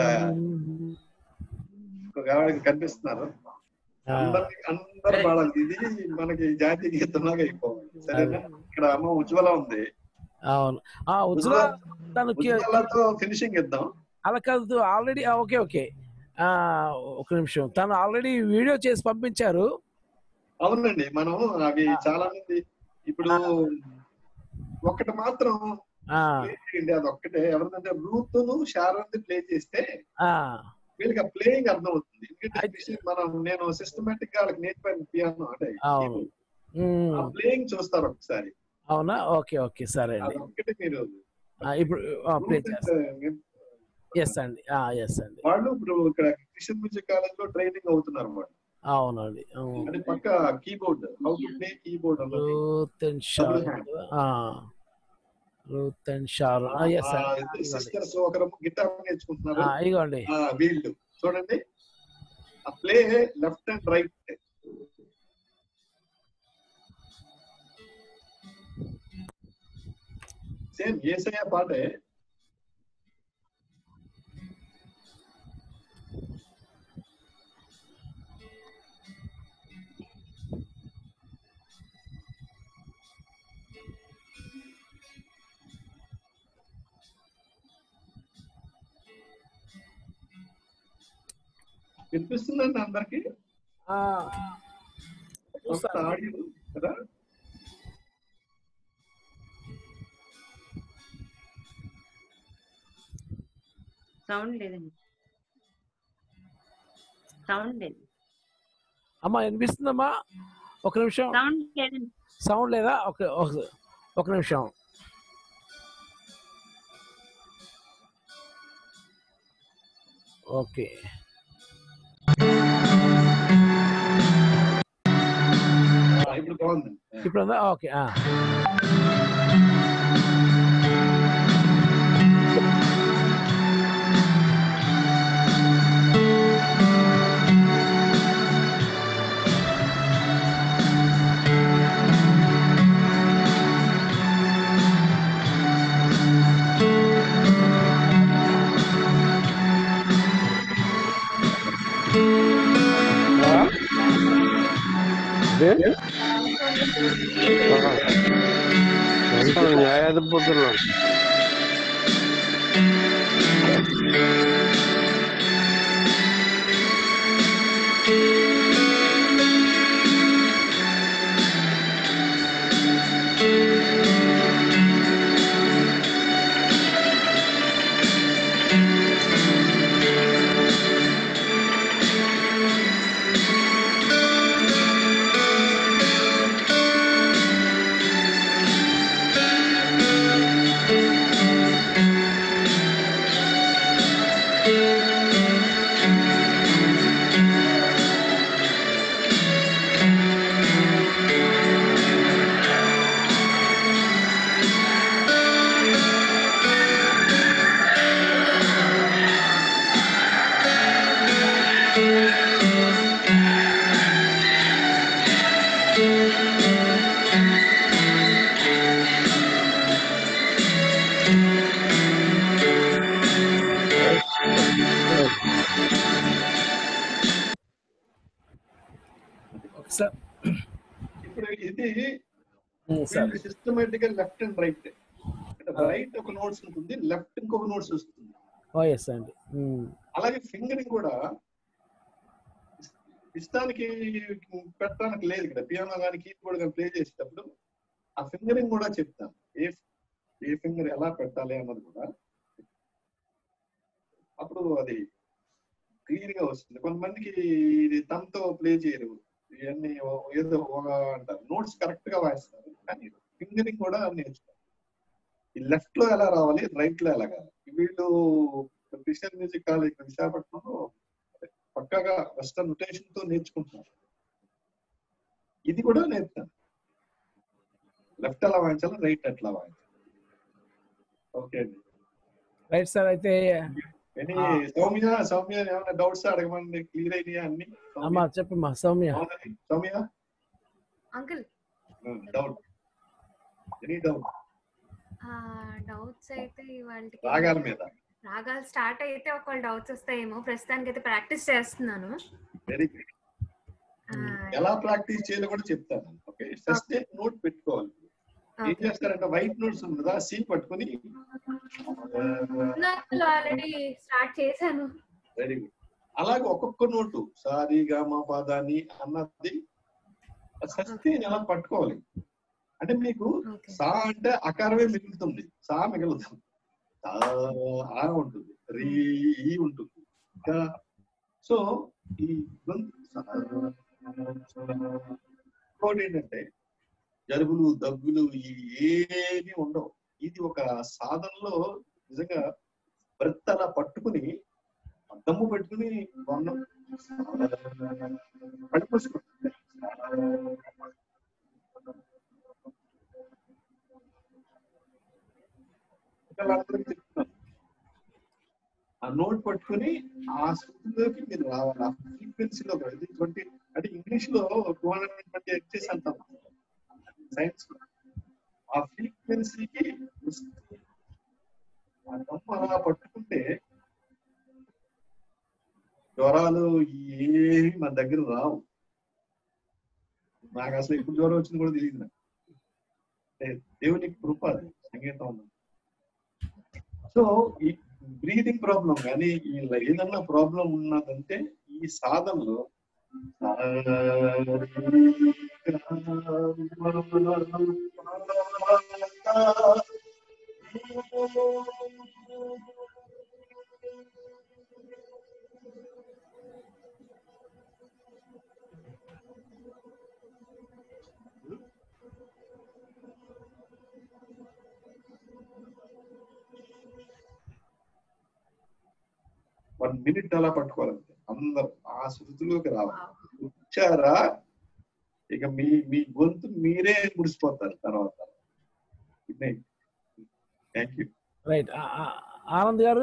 కనిపిస్తున్నారు. అందరు పాడాలి. ఇది మనకి జాతీయ గీతంలాగా అయిపోవాలి. సరేనా? ఇక్కడ అమ్మ ఉజ్వల ఉంది. అవును. ఉజ్వలతో ఫినిషింగ్ ఇద్దాం. అలా కాదు, ఆల్రెడీ ఓకే ఒక నిమిషం. తను ఆల్రెడీ వీడియో చేసి పంపించారు. అవునండి. మనం అవి చాలా మంది ఇప్పుడు ఒక్కటి మాత్రం అది ఒక్కటే. ఎవరిదంటే రూతును షారోన్ ప్లే చేస్తే వీళ్ళకి ఆ ప్లేయింగ్ అర్థం అవుతుంది. ఎందుకంటే నేను సిస్టమేటిక్ గా వాళ్ళకి నేర్పాను పియానో అంటే ఆ ప్లేయింగ్ చూస్తారు ఒకసారి. అవునా? ఓకే సరే అండి. ఒక్కటి మీరు ఇప్పుడు ప్లే చేస్తారు. ఎస్ అండి. వాళ్ళు ఇప్పుడు ఇక్కడ క్రిస్టియన్ మ్యూజిక్ కాలేజ్ లో ట్రైనింగ్ అవుతున్నారు వాళ్ళు. అవునండి. అది పక్క keyboard, how to play keyboard అన్నది. Ruth and Sharon. సిస్టర్స్ ఒకరు గిటార్ నేర్చుకుంటున్నారు. ఇదిగోండి వీళ్ళు చూడండి ఆ play left and right. Same యేసయ్య పాటే. వినిపిస్తుందండి అందరికి? ఆడియో కదా? సౌండ్ లేదండి. సౌండ్ లేదు. అమ్మా వినిపిస్తుందమ్మా? ఒక నిమిషం. సౌండ్ లేదండి. సౌండ్ లేదా? ఒక నిమిషం. ఓకే ఇప్పుడు బాగుంది. ఇప్పుడు ఓకే. న్యాయాధిపతులు సార్ సిస్టమేటిక్ గా లెఫ్ట్ అండ్ రైట్, రైట్ ఒక నోట్స్ ఉంటుంది, లెఫ్ట్ ఇంకొక నోట్స్ వస్తుంది. ఎస్ అండి. అలాగే ఫింగరింగ్ కూడా ఇష్టానికి పెట్టడానికి లేదు ఇక్కడ. పియానో కానీ కీబోర్డ్ కానీ ప్లే చేసేటప్పుడు ఆ ఫింగరింగ్ కూడా చెప్తాను, ఏ ఫింగర్ ఎలా పెట్టాలి అన్నది కూడా. అప్పుడు అది క్లియర్ గా వస్తుంది. కొంతమందికి ఇది తనతో ప్లే చేయరు, ఇవన్నీ ఏదో అంటారు, నోట్స్ కరెక్ట్ గా వాయిస్తారు, కానీ ఫింగరింగ్ కూడా నేర్చుకోవాలి. ఈ లెఫ్ట్ లో ఎలా రావాలి, రైట్ లో ఎలా కావాలి. వీళ్ళు క్రిస్టియన్ మ్యూజిక్ కాలేజ్ విశాఖపట్నంలో పక్కాగా వెస్టర్న్ నొటేషన్ తో నేర్చుకుంటున్నారు. ఇది కూడా నేర్పుతాను, లెఫ్ట్ ఎలా వాయించాలి, రైట్ ఎట్లా వాయించాలి. ఓకే అండి, రైట్ సార్. అయితే సౌమ్య ఏమైనా డౌట్స్ అడగమండి, క్లియర్ అయినాయా అన్ని? అమ్మా చెప్పమ్మా Soumya. Soumya uncle doubt, any doubt? Doubts అయితే వాళ్ళకి రాగాల మీద, రాగాలు స్టార్ట్ అయితే ఒకవేళ డౌట్స్ వస్తాయేమో. ప్రస్తుతానికి అయితే ప్రాక్టీస్ చేస్తున్నాను. Very good. ఎలా ప్రాక్టీస్ చేయాలో కూడా చెప్తాను. ఓకే, ఫస్ట్ నోట్ పెట్టుకోవాలి. ఏం చేస్తారంటే వైట్ నోట్స్ ఉంది కదా, సి పట్టుకుని ఆల్రెడీ స్టార్ట్ చేశాను. Very good. అలాగే ఒక్కొక్క నోటు సారీ గామా పాదాని అన్నది ఫస్ట్ ఎలా పట్టుకోవాలి అంటే, మీకు సా అంటే అకారమే మిగులుతుంది, సా మిగులుతుంది, ఆ ఉంటుంది, రీ ఈ ఉంటుంది. సో ఈ ఇంకోటి ఏంటంటే జలుబులు దగ్గులు ఏమీ ఉండవు. ఇది ఒక సాధనలో నిజంగా బ్రెత్ అలా పట్టుకుని దమ్ము పెట్టుకుని పడిపోసుకుంటుంది. చెప్తున్నాను, ఆ నోట్ పట్టుకుని ఆ శృతిలోకి మీరు రావాలి, ఆ ఫ్రీక్వెన్సీలో. 20 అంటే ఇంగ్లీష్ లో 220 హెర్ట్జ్ అంటాం, సైన్స్ లో ఆ ఫ్రీక్వెన్సీకి ఆ దమ్ము అలా పట్టుకుంటే జ్వరాలు ఏమి మన దగ్గర రావు. నాకు అసలు ఎప్పుడు జ్వరం వచ్చింది కూడా తెలియదు నాకు. దేవునికి కృప అది సంగీతం. సో ఈ బ్రీతింగ్ ప్రాబ్లం కానీ ఏదన్నా ప్రాబ్లం ఉన్నదంటే ఈ సాధనలో వన్ మినిట్ అలా పట్టుకోవాలంటే అందరు ఆ శృతిలోకి రావాలి. వచ్చారా ఇక మీ గొంతు మీరే ముడిసిపోతారు తర్వాత. Thank you. రైట్. ఆనంద్ గారు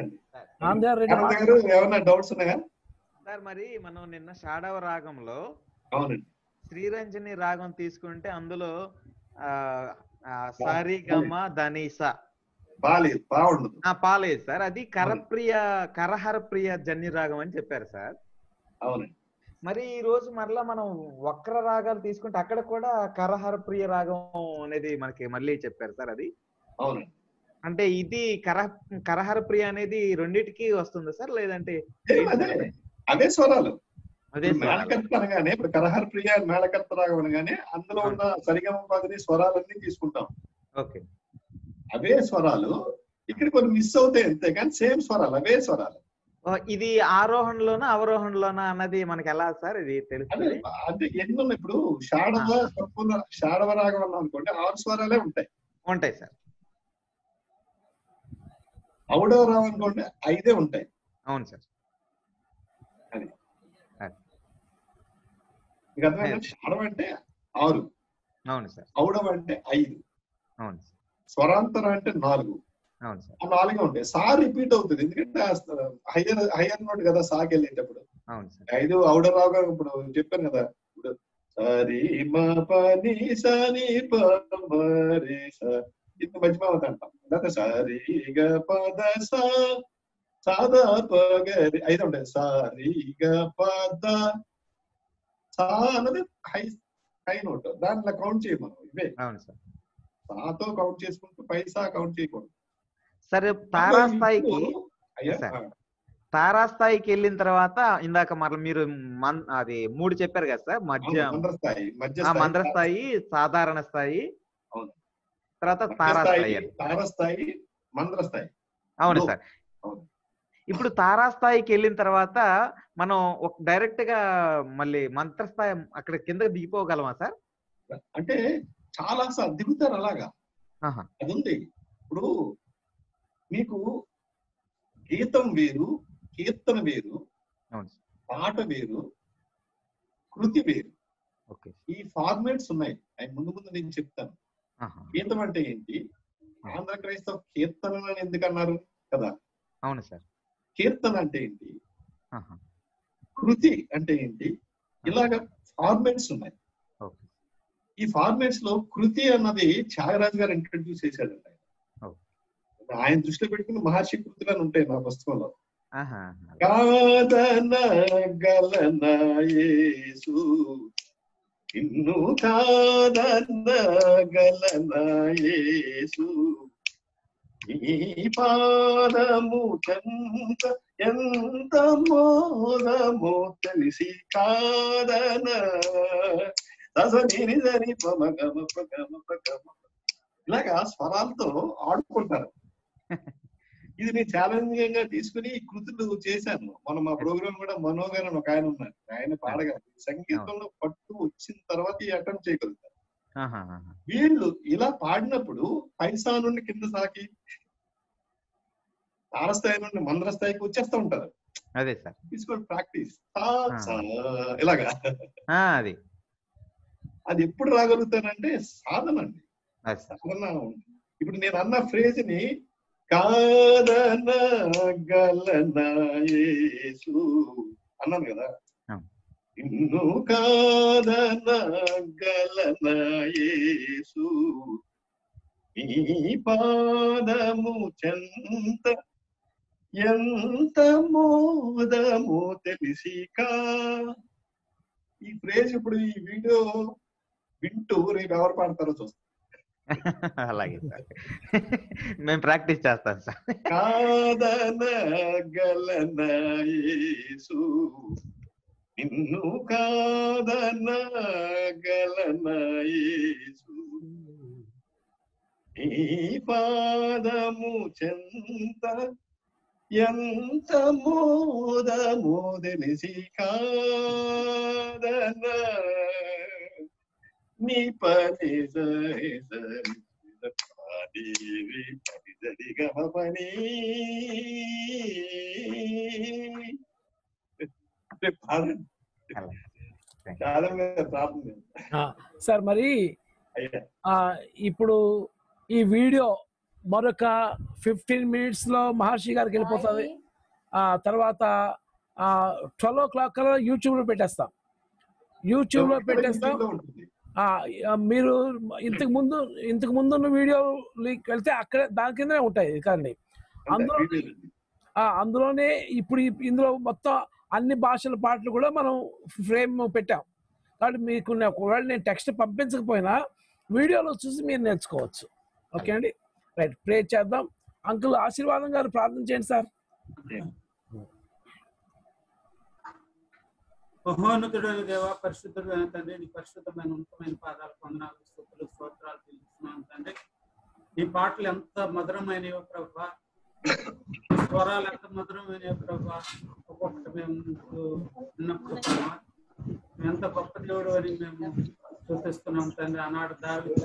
ఏమన్నా డౌట్స్ ఉన్నాయా సార్? మరి మనం నిన్న షాడవ రాగంలో అవునండి శ్రీరంజని రాగం తీసుకుంటే అందులో సారీ గమ ధనీసా పాలేదు సార్. అది కరహర ప్రియ జన్య రాగం అని చెప్పారు సార్. అవునండి. మరి ఈ రోజు మరలా మనం వక్ర రాగాలు తీసుకుంటే అక్కడ కూడా కరహర ప్రియ రాగం అనేది మనకి మళ్ళీ చెప్పారు సార్. అది అవునండి. అంటే ఇది కరహర ప్రియ అనేది రెండిటికి వస్తుందా సార్, లేదంటే అదే స్వరాలు? మేళకర్త అనగానే ఇప్పుడు కరహర ప్రియ మేళకర్త రాగం అనగానే అందులో ఉన్న సరిగమ పదని స్వరాలన్నీ తీసుకుంటాం. ఓకే, అవే స్వరాలు ఇక్కడ కొన్ని మిస్ అవుతాయి అంతే, కానీ సేమ్ స్వరాలు, అవే స్వరాలు. ఇది ఆరోహణలోనా అవరోహణలోనా అన్నది మనకి ఎలా సార్ ఇది తెలుస్తుంది? అంటే ఎన్ని ఉన్నాయి ఇప్పుడు షాడవ రాగం అన్నాం అనుకోండి 6 స్వరాలే ఉంటాయి సార్. ఔడవ రాగం అనుకోండి 5 ఉంటాయి. అవును సార్. అది షాడవ అంటే 6. అవును సార్. ఔడవ అంటే 5. అవును. స్వరాంతరం అంటే 4. అవును సార్. ఆ 4 ఉంటాయి. సా రిపీట్ అవుతుంది ఎందుకంటే హయ్యర్ నోట్ కదా సాకి వెళ్ళేటప్పుడు. అవును సార్. 5 ఔడవ రాగం ఇప్పుడు చెప్పాను కదా, ఇప్పుడు సరి మా పని సని పరి ఇంత మధ్యమావతి అంటాం. లేకపోతే సరి గ పద సాదా పగరి 5 ఉంటాయి. సరి గ పద సా అన్నది హై కై నోట్ దాంట్లో కౌంట్ చేయమను ఇవే అవును సార్. సాతో కౌంట్ చేసుకుంటూ పైసా కౌంట్ చేయకూడదు. సరే తారాస్థాయికి అయ్యా సార్. తారాస్థాయికి వెళ్ళిన తర్వాత ఇందాక మరల మీరు అది 3 చెప్పారు కదా సార్, మంద్రస్థాయి, మంద్రస్థాయి, సాధారణ స్థాయి, అవును, తర్వాత తారాస్థాయి, తారాస్థాయి, మంద్రస్థాయి. అవును సార్. ఇప్పుడు తారాస్థాయికి వెళ్ళిన తర్వాత మనం డైరెక్ట్ గా మళ్ళీ మంత్రస్థాయి అక్కడ కిందకి దిగిపోగలమా సార్? అంటే చాలా సార్ దిగుతారు అలాగా, అది ఉంది. ఇప్పుడు మీకు గీతం వేరు, కీర్తన వేరు, పాట వేరు, కృతి వేరు. ఈ ఫార్మాట్స్ ఉన్నాయి, అవి ముందు ముందు నేను చెప్తాను. గీతం అంటే ఏంటి, ఆంధ్ర క్రైస్తవ కీర్తన అని ఎందుకు అన్నారు కదా? అవును సార్. కీర్తన అంటే ఏంటి, కృతి అంటే ఏంటి, ఇలాగ ఫార్మాట్స్ ఉన్నాయి. ఈ ఫార్మాట్స్ లో కృతి అన్నది త్యాగరాజు గారు ఇంట్రడ్యూస్ చేశాడండి. ఆయన దృష్టిలో పెట్టుకుని మహర్షి కృతులు అని ఉంటాయి నా పుస్తకంలో. కాదనగలనా యేసు నిన్ను, కాదనగలనా యేసు ఈ పాదము చెంత ఎంత మోదమో తెలిసి, కాదన దసని దని పమగమ పగమ పగమ ఇలాగా స్వరాలతో ఆడుకుంటారు. ఇది నేను ఛాలెంజింగ్ గా తీసుకుని ఈ కృతులు చేశాను. మనం మా ప్రోగ్రామ్ కూడా మనో గారు ఒక ఆయన ఉన్నారు, ఆయన పాడగలరు. సంగీతంలో పట్టు వచ్చిన తర్వాత ఈ అటెంప్ట్ చేయగలుగుతారు. వీళ్ళు ఇలా పాడినప్పుడు పైసా నుండి కింద సాకి తారస్థాయి నుండి మంద్రస్థాయికి వచ్చేస్తూ ఉంటారు. అదే సార్, తీసుకోండి ప్రాక్టీస్. ఇలాగా అది ఎప్పుడు రాగలుగుతానంటే సాధన అండి, సాధన. ఇప్పుడు నేను అన్న ఫ్రేజ్ ని కాదనగలనా యేసు అన్నాను కదా, నిన్ను కాదనగలనా యేసు ఈ పాదము చెంత ఎంత మోదము తెలిసి కా. ఈ ఫ్రేజ్ ఇప్పుడు ఈ వీడియో వింటూ రేపు ఎవరు పాడతారో చూస్తాం. అలాగే సార్, మేము ప్రాక్టీస్ చేస్తాం సార్. కాదనగలనా యేసు నిన్ను, కాదనగలనా యేసు ఈ పాదము చెంత ఎంత మోదము తెలిసి, కాదన నీ పని గమ పని సార్. మరి ఇప్పుడు ఈ వీడియో మరొక 15 minutes లో మహర్షి గారికి వెళ్ళిపోతుంది. తర్వాత 12 o'clock కల్లా యూట్యూబ్ లో పెట్టేస్తాం. మీరు ఇంతకు ముందు వీడియో వెళ్తే అక్కడ దాని కిందనే ఉంటాయి కానీ అందులోనే ఇప్పుడు ఇందులో మొత్తం అన్ని భాషల పాటలు కూడా మనం ఫ్రేమ్ పెట్టాం. కాబట్టి మీకు ఒకవేళ నేను టెక్స్ట్ పంపించకపోయినా వీడియోలో చూసి మీరు నేర్చుకోవచ్చు. ఓకే అండి, రైట్. ప్రే చేద్దాం. అంకుల్ ఆశీర్వాదం గారు ప్రార్థన చేయండి సార్. మహోన్నతుడైన దేవ, పరిశుద్ధుడైన తండ్రి, నీ పరిశుద్ధమైన ఉన్నతమైన పాదాలు, వందనాలు, స్తుతులు, స్తోత్రాలు చెల్లిస్తున్నాను తండ్రి. ఈ పాటలు ఎంత మధురమైనవో ప్రభా, స్వరాలు ఎంత మధురమైనవో ప్రభా. ఒక్కొక్కటి మేము విన్నప్పుడు ఎంత గొప్ప దేవుడు అని మేము చూపిస్తున్నాం తండ్రి. ఆనాడు దావీదు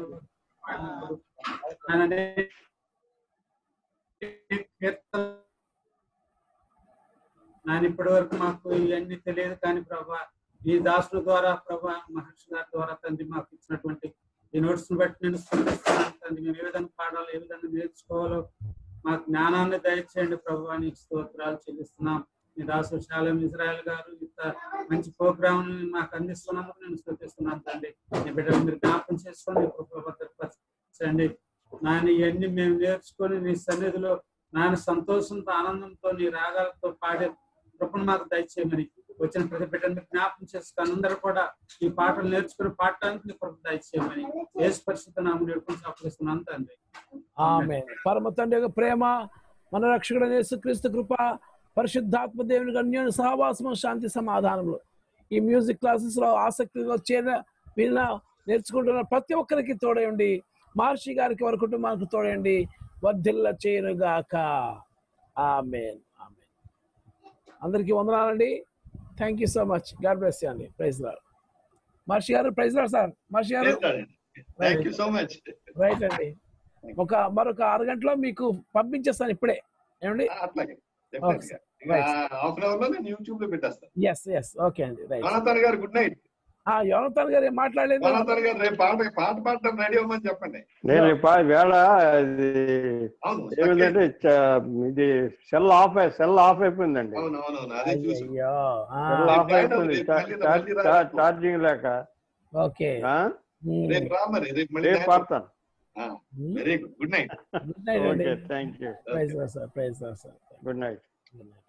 ఆయన ఇప్పటి వరకు మాకు ఇవన్నీ తెలియదు కానీ ప్రభా, ఈ దాసుల ద్వారా ప్రభా, మహర్షి గారి ద్వారా తండ్రి మాకు ఇచ్చినటువంటి ఈ నోట్స్ ని బట్టి నేను స్పందిస్తున్నాను తండ్రి. మేము ఏ విధంగా పాడాలో, ఏ విధంగా నేర్చుకోవాలో మాకు జ్ఞానాన్ని దయచేయండి ప్రభా. నీకు స్తోత్రాలు చెల్లిస్తున్నాం. ఈ దాసులు శాలం ఇజ్రాయెల్ గారు ఇంత మంచి ప్రోగ్రామ్ మాకు అందిస్తున్నందుకు నేను స్తుతిస్తున్నాను తండ్రి. నీ బిడ్డలు మీరు జ్ఞాపకం చేసుకొని భద్రపరచండి నాయన. ఇవన్నీ మేము నేర్చుకొని నీ సన్నిధిలో నాయన సంతోషంతో, ఆనందంతో, నీ రాగాలతో పాడే కృపను మాకు దయచేయమని వచ్చిన ప్రతి బిడ్డని జ్ఞాపకం చేసుకుని అందరూ కూడా ఈ పాటలు నేర్చుకుని పాడటానికి నీ కృప దయచేయమని యేసు పరిశుద్ధ నామమున వేడుకొని అప్పగిస్తున్నాను తండ్రి. ఆమేన్. పరమ తండ్రి యొక్క ప్రేమ, మన రక్షకుడైన యేసుక్రీస్తు కృప, పరిశుద్ధాత్మ దేవుని అన్యోన్య సహవాసము, శాంతి సమాధానములు ఈ మ్యూజిక్ క్లాసెస్ లో ఆసక్తిగా విన్న నేర్చుకుంటున్న ప్రతి ఒక్కరికి తోడయండి. మహర్షి గారికి వారి కుటుంబానికి తోడయండి, వర్ధిల్ల చేయనుగాక. ఆమేన్. ఆమేన్. అందరికీ వందనాలండి. Thank you so much. God bless you అండి. Praise Lord. మహర్షి గారు, ప్రైజ్ లార్డ్ సార్. మహర్షి గారు thank you so much. Right అండి. మరొక అరగంటలో మీకు పంపించేస్తాను ఇప్పుడే. ఏమండి? అట్లాగే హాఫ్ అన్ అవర్ లో నేను యూట్యూబ్ లో పెట్టేస్తాను. ఎస్ ఓకే అండి. రైట్. యోనాథన్ గారు గుడ్ నైట్. యోనాథన్ గారు ఏం మాట్లాడలేదు. యోనాథన్ గారు రేపు పాట పాడటం రెడీ అవ్వమని చెప్పండి. నేను వేళ ఏమిటంటే ఇది సెల్ ఆఫ్ అయిపోయిందండి. అవునవును అదే చూసి సెల్ ఆఫ్ అయిపోయింది, ఛార్జింగ్ లేక. ఓకే, రేపు రా మరి, రేపు మళ్ళీ రేపు పాడతాను. Very good. Good night. Good night అండి. Okay, thank you. Praise Lord sir. Praise Lord sir. Good night. Good night.